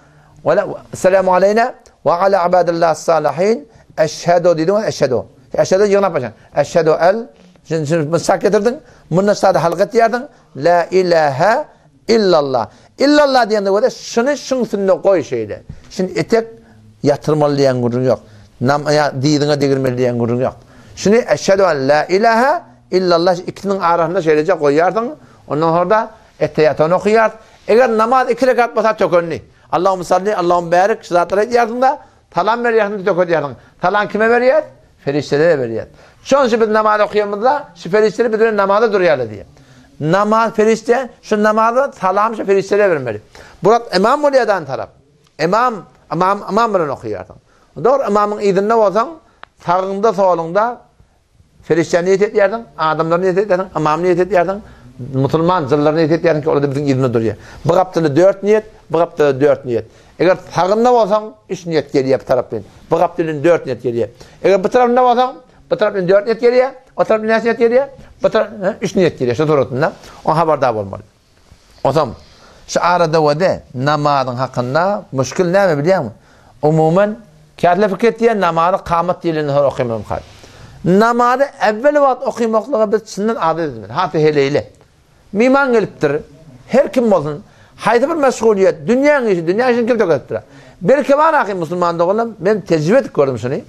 Selamu aleyna ve ala abadillah salihin. Eşhedü dedim. Eşhedü. Eşhedü yığına başlayan. Eşhedü el. Şimdi sak getirdin. Mınna sağda halgat yerdin. La ilahe illallah. İllallah diyende o da şunu şunun üstünde koy şeyle. Şimdi etek yatırmalı diyen gurun yok. Nam ya didine değirmeli diyen gurun yok. Şimdi eşhedü en la ilahe illallah ikisinin arasında şeylece koyardın. Ondan sonra da ettehiyatını okuyard. Eğer namaz iki rekat basa çok önlü. Allahümme salli, Allahümme barik zatlara ediyordun da talan veriyordun, çok ediyordun. Talan kime veriyord? Feriştelere veriyord. Şu an şimdi namaz okuyamızda şu ferişteleri bir dönem namazda duruyorlar diye. Namaz ferişte şu namazda talam şu feriştelere vermeli. Burak İmam Mulia'dan taraf. İmam İmam İmam bilen okuyardın. Doğru imamın idinne olsan sağında solunda ferişte niyet ediyordun, adamlar niyet ediyordun, imam niyet ediyordun, Müslüman zırlar niyet ediyordun ki orada bütün idinne duruyor. Bu kaptılı dört niyet, bu kaptılı dört niyet. Eğer sağında olsan üç niyet geliyor bu taraftan. Bu kaptılın dört niyet geliyor. Eğer bu tarafında olsan bu taraftan dört niyet geliyor, o taraftan ne niyet geliyor? Bu taraftan üç niyet geliyor. Şu sorutunda o haberdar olmalı. O zaman şu arada o da namazın hakkında müşkül ne mi biliyor musun? Umumen kârle fikret diye namazı kâmet dilini okuyamam kâr. Namazı evvel vaat okuyamaklığa biz sünnet adet edilmez. Hatta heleyle. Miman geliptir. Her kim olsun. Haydi bir meşguliyet. Dünyanın işi. Dünya işini kim tokattıra. Belki var akıyım Müslüman doğulam. Ben tecrübe gördüm şunu.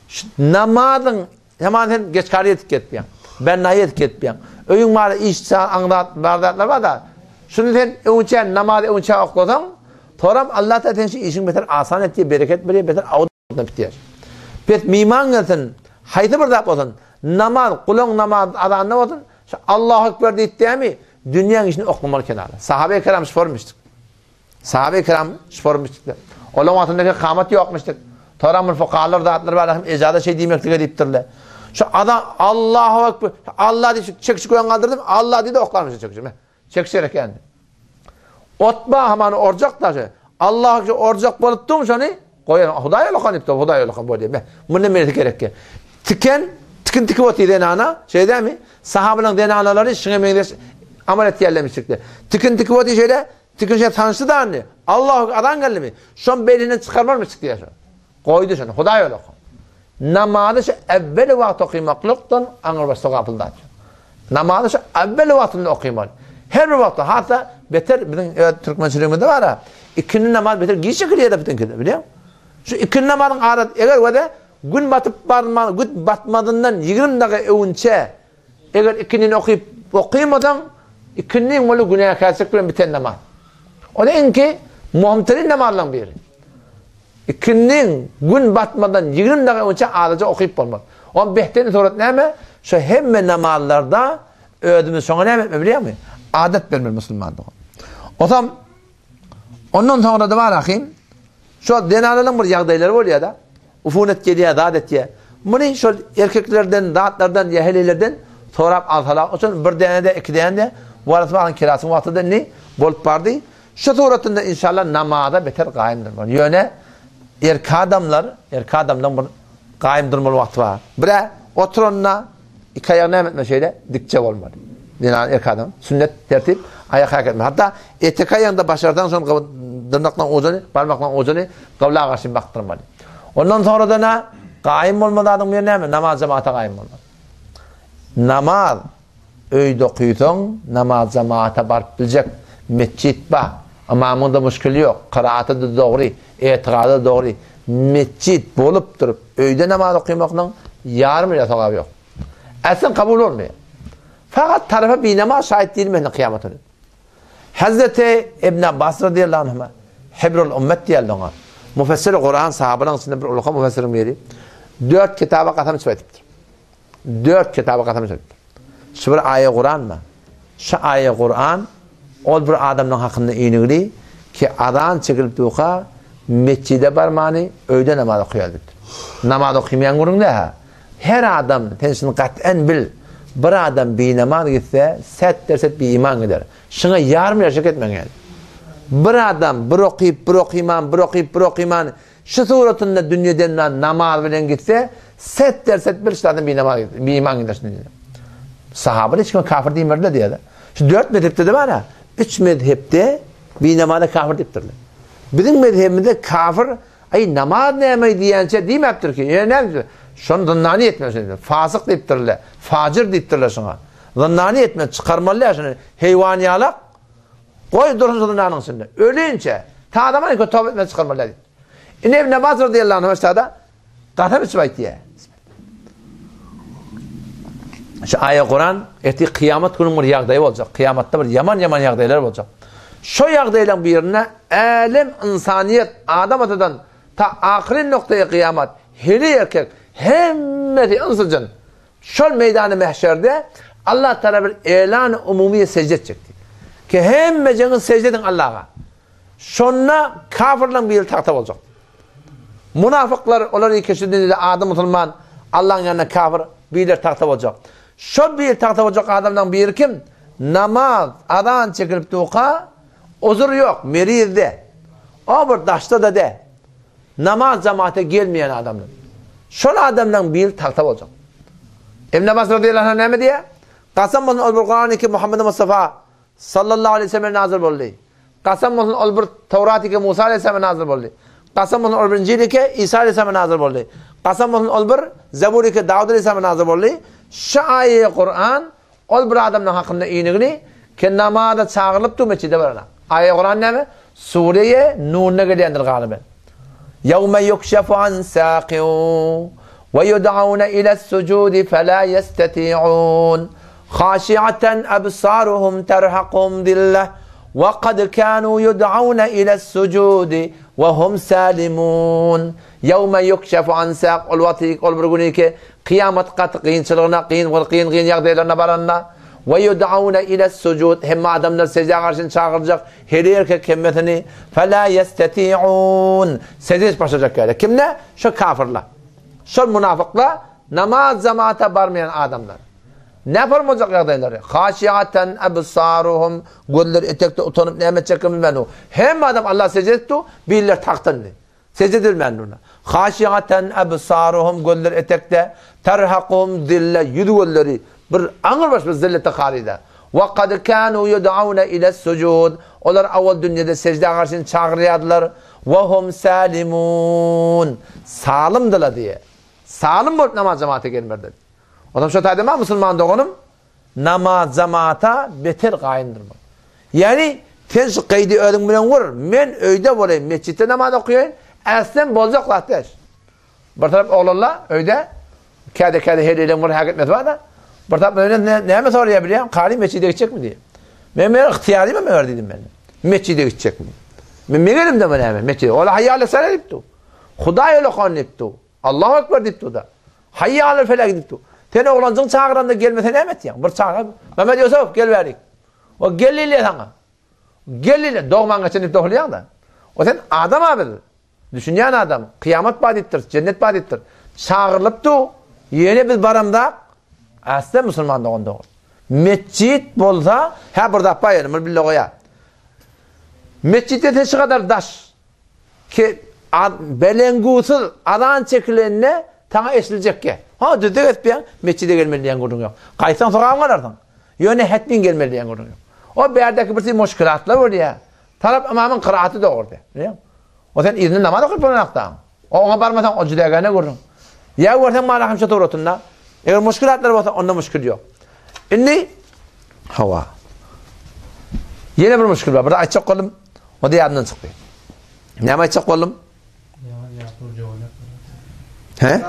Namazın hemen sen geç karıya etiketmeyen. Ben naya etiketmeyen. Öyün var iş, anlat, bardaklar var da. Şunu sen önce namazı önce okuyorsan Toram Allah da tenşi işin beter asan ettiği bereket veriyor, beter avuddan bitiyor. Bet miman gelsin, haydi bir dap olsun, namaz, kulun namaz adan ne olsun, Allahu Ekber deyip mi, dünyanın işini okumamalı kenarı. Sahabe-i kiram şiformuştuk. Sahabe-i kiram şiformuştuk. Olan altındaki kâmet yokmuştuk. Toramın fukahalar dağıtları var, ecada şey demektiğe deyiptirler. Şu adam Allahu Ekber, Allah diye çekişi koyan kaldırdım, Allah diye de oklarmıştı çekişimi. Çekişerek yani. Otba hemen orcak da şey. Allah orcak bolup şunu koyan. Hudaya lokan ipte, hudaya lokan bu diye. Bu ne merdi gerek ki? Tiken, tikin tiki oti denana, şey değil mi? Sahabenin denanaları şuna meydes ameliyat yerlemiştikler. Tikin tiki oti şeyle, tikin şey tanıştı da anne. Allah adan geldi mi? Şun belinden çıkarmamıştık diye. Koydu şunu, hudaya lokan. Namazı şu evveli vakti okuyamaklıktan anır başta kapıldı. Namazı şu evveli vaktinde okuyamak. Her bir vakti hatta beter bizim evet, Türkmençiliğimizde var ha. İkindi namaz beter giy şekilde de bütün biliyor musun? Şu ikindi namazın adet eğer o da gün batıp barma, gün batmadığından yirmi dakika önce eğer ikinin okuyup okuyamadan ikinin onu günah kasık bilen biten namaz. O da ki muhamtadin namazdan biri. İkinin gün batmadan yirmi dakika önce ağaca okuyup olmaz. O behteni sorat neyme? Şu hemme namazlarda ödümüz sonra neyme biliyor musun? Adet vermeli Müslümanlığı. O zaman ondan sonra da var akıyım. Şu denaların bir yağdayları var ya da ufunet geliyor, dağıt ya. Bunu şu erkeklerden, dağıtlardan, yahililerden sorap alsalar. O zaman bir tane de iki tane de bu arasının kirasının vaxtıda ne? Bolup vardı. Şu suratında inşallah namazda beter kaimdir. Yöne erkek adamlar, erkek adamdan bir kaim durmalı vakti var. Bre oturunla iki ayağını emetme şeyle dikçe olmalı. Yani erkek adam sünnet tertip ayak ayak etme. Hatta etek ayağında başarıdan sonra dırnakla ozanı, parmakla ozanı kavlağa karşı baktırmalı. Ondan sonra da ne? Kaim olmalı adam bir ne mi? Namaz cemaate kaim olmalı. Namaz öyde okuyutun, namaz cemaate barıp bilecek. Mescit ba. Ama bunda müşkül yok. Kıraatı da doğru, etikadı da doğru. Mescit bolup durup öyde namaz okuyamakla yarım ile sevabı yok. Aslında kabul olmuyor. Fakat tarafa bir namaz şahit değil mi kıyamet olur. Hazreti İbn Abbas radıyallahu anh'a Hibrul Ümmet diyorlar ona. Müfessir Kur'an sahabenin içinde bir uluka müfessirin biri. Dört kitaba katım çıkartmıştır. Dört kitaba katım çıkartmıştır. Şu bir ayet Kur'an mı? Şu ayet Kur'an o bir adamın hakkında inigli ki adan çekilip duka mescide barmani öğde namaz okuyordur. Namaz okumayan göründe ha. Her adam tensini kat'en bil. Bir adam bir namaz gitse set derset bir iman gider. Şuna yarım yaşak etmen yani. Bir adam bir okuyup bir okuman, bir okuyup bir okuman şu suratında dünyadan namaz bilen gitse set derset bir şartın bir namaz bir iman gider. Sahabeler hiç kafir değil mi diye de. Şu dört mezhepte de var ha. Üç mezhepte bir namazda kafir deyiptirler. Bizim mezhebimizde kafir ay namaz neymeyi diyence değil mi yaptır ki? Yani ne yaptır? Şunu zannani etmiyorsun. Fasık deyiptirler. Facir deyiptirler şuna. Zannani etmiyor. Çıkarmalılar şunu. Heyvaniyalak. Koy durun zannanın içinde. Ölünce ta adamın ki tövbe etmeye çıkarmalılar. İnev namaz radıyallahu anh mesela katı bir çıbayt diye. Şu ayet Kur'an eti kıyamet günü bir yağdayı olacak. Kıyamette bir yaman yaman yağdaylar olacak. Şu yağdayla birine alim insaniyet adam atadan ta ahirin noktaya kıyamet heli erkek hemmeti insıcın şu meydanı mehşerde Allah Teala bir elan-ı umumiye secde edecekti. Ki hemmecinin secde edin Allah'a. Şunla kafirle bir yıl taktab olacak. Münafıklar onları keşfedildiğinde adım Müslüman Allah'ın yanına kafir bir yıl taktab olacak. Şu bir yıl taktab olacak adamdan bir kim? Namaz, adan çekilip duka uzur yok, merizde. O bir daşta da de. Namaz cemaate gelmeyen adamlar. Şu adamdan bir yıl taktab olacak. İbn Abbas radıyallahu anh ne mi diye? Kasam olsun ol bir Kur'an-ı ki Muhammed Mustafa sallallahu aleyhi ve sellem nazır oldu. Kasam olsun ol bir Tevrat-ı ki Musa aleyhisselam nazır oldu. Kasam olsun ol bir İncil-i ki İsa aleyhisselam nazır oldu. Kasam olsun ol bir Zebur-i ki Davud aleyhisselam nazır oldu. Şu ayet Kur'an ol bir adamın hakkında inigli ki namazda çağırılıp mescide varana. Ayet Kur'an ne mi? Suriye Nur'una gidiyendir galiba. يَوْمَ يُكْشَفُ عَنْ سَاقٍ وَيُدْعَوْنَ إِلَى السُّجُودِ فَلَا يَسْتَطِيعُونَ خَاشِعَةً أَبْصَارُهُمْ تَرْهَقُهُمْ ذِلَّةٌ وَقَدْ كَانُوا يُدْعَوْنَ إِلَى السُّجُودِ وَهُمْ سَالِمُونَ يَوْمَ يُكْشَفُ عَنْ سَاقٍ الْوَطِيقِ olburgunike kıyamet katı kıyınçılığına kıyın kıyın kıyın yağdaylarına baranına ve yud'aune ile sucud hem adamlar secdeye karşı çağıracak her erkek hemmetini fela yesteti'un secdeye başlayacak yani. Kim ne? Şu kafirler. Şu münafıklar namaz cemaate barmayan adamlar. Ne yapar olacak yağdayları? Haşiyaten ebsaruhum gözler etekte utanıp nimet çekemiyor o. Hem adam Allah secde etti biller taktındı. Secde edilmeyen ona. Haşiyaten ebsaruhum gözler etekte terhakum zille yüzü gözleri bir ağır baş bir zillete haride. Ve kad kanu yud'auna ila sucud. Onlar avval dünyada secdeye karşı çağırıyordular. Ve hum salimun. Salimdiler diye. Salim bulup namaz cemaate gelmedi. Adam şu taydema Müslüman doğunum namaz cemaata beter kayındır. Yani sen şu kaydı ölüm bilen vurur. Men öyde olayım mescitte namaz okuyayım. Aslen bozacak lahtaş. Bir taraf oğlanlar öyle kade kade hediyeyle var hak etmez var da bir taraf öyle ne ne mi soruyor biliyor? Kari mescide gidecek mi diye. Ben ben ihtiyari mi ver dedim ben. Mescide gidecek mi? Ben megelim de ben hemen mescide. Ola hayya ala salat dipti. Huda öyle kan dipti. Allahu ekber dipti da. Hayya ala felak dipti. Tene oğlancın çağıranda gelmesen emet ya. Bir çağır. Mehmet Yusuf gel verik. O gelliyle sana. Gelliyle doğman geçen dipti oluyor da. O sen adam abi. Düşünen adam. Kıyamet badittir, cennet badittir. Çağırılıptı. Yeni bir baramda aslında Müslüman da onda olur. Mescid bolsa ha burada payırım bir logoya. Mescidde teşi kadar daş ki belengusul adan çekilenine tana esilecek ki. Ha düdük etmeyen mescide gelmeli diyen gördün yok. Kaysan sokağın karardan. Yöne hetmin gelmeli diyen gördün yok. O berdeki bir şey muşkilatlar var ya. Taraf imamın kıraatı da orada. O sen izni namaz okuyup onaktan. O ona barmasan o cüdega ne gördün? Ya görsen malakım çatı uğratında. Eğer muşkilatlar varsa onda muşkil yok. Şimdi hava. Yine bir muşkil var. Burada açacak kolum. O da yanından çıkıyor. Ne mi açacak kolum? He?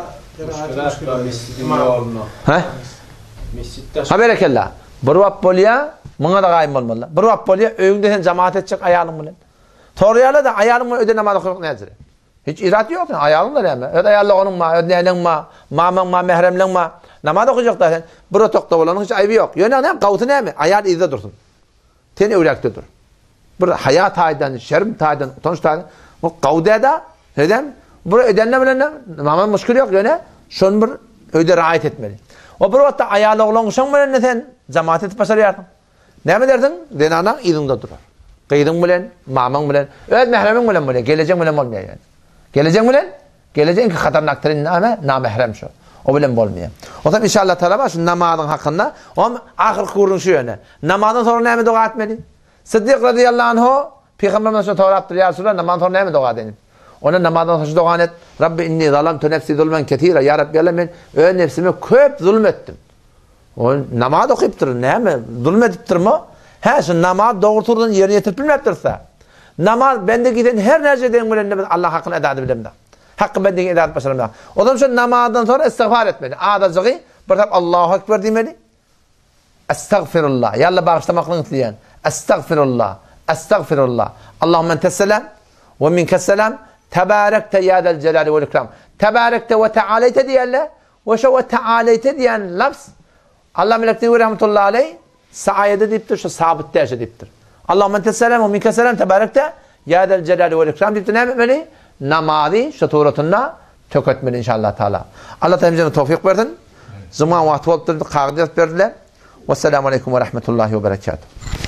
He? Ha berekella. Bir vap bolya, buna da gayim olmalı. Bir vap bolya, öğünde sen cemaat edecek ayağın bilen. Toruyala da ayağın öde namaz okuyup ne ezire? Hiç irat yok. Ayağın da ne? Öde ayağın onun ma, öde elin ma, mamın ma, mehremlin ma. Namaz okuyacak da sen. Bir otokta olanın hiç ayıbı yok. Yöne ne? Kavutun ne mi? Ayağın izde dursun. Teni öylekte dur. Bir hayat taydan, şerm taydan, utanç taydan. Bu kavdaya da neden? Bu edenle bilen ne? Mamın müşkül yok. Yöne şun bir öde rahat etmeli. O bir vakitte ayağıyla olan kuşan bilen ne sen? Cemaat etip başarıyordun. Ne mi derdin? Denanan izinde durar. Kıydın bilen, mamın bilen, öyle mehremin bilen bilen, geleceğin bilen olmuyor yani. Geleceğin bilen, geleceğin ki hatarnaktırın ama namehrem şu. O bilen olmuyor. O zaman inşallah talaba şu namazın hakkında, o ahir kurun şu yöne. Namazdan sonra ne mi dua etmeli? Sıddık radıyallahu anhu, Peygamberimiz şu tavrattır ya Resulullah, namazdan sonra ne mi dua edin? Ona namazdan sonra şu dua et. Rabbi inni zalamtu nefsi zulmen ketira. Ya Rabbi Allah ben öyle nefsime köp zulmettim. O namaz okuyup durun ne mi? Zulmetip durma. He şu namaz doğrulturdan yerine yetirpilmektirse. Namaz bende giden her nerede den Allah hakkını eda edebilirim de. Hakkı bende eda edip başarım da. O zaman şu namazdan sonra istiğfar etmeli. Adacağı bir taraf Allahu ekber demeli. Estağfirullah. Yalla bağışlamakla diyen. Estağfirullah. Estağfirullah. Allahümme entes selam ve minkes selam. Tebarekte ya del celali vel ikram. Tebarekte ve tealeyte diyenle ve şu ve tealeyte diyen lafz Allah melekleri ve rahmetullahi aleyh saayede deyiptir, şu sabit derece deyiptir. Allahümme entes selam ve minkes selam tebarekte ya del celali vel ikram deyiptir. Ne etmeli? Namazı şu tuğratında töketmeli inşallah Teala. Allah temizliğine tevfik verdin. Zaman vakti olup kağıdiyat verdiler. Vesselamu aleyküm ve rahmetullahi ve berekatuhu.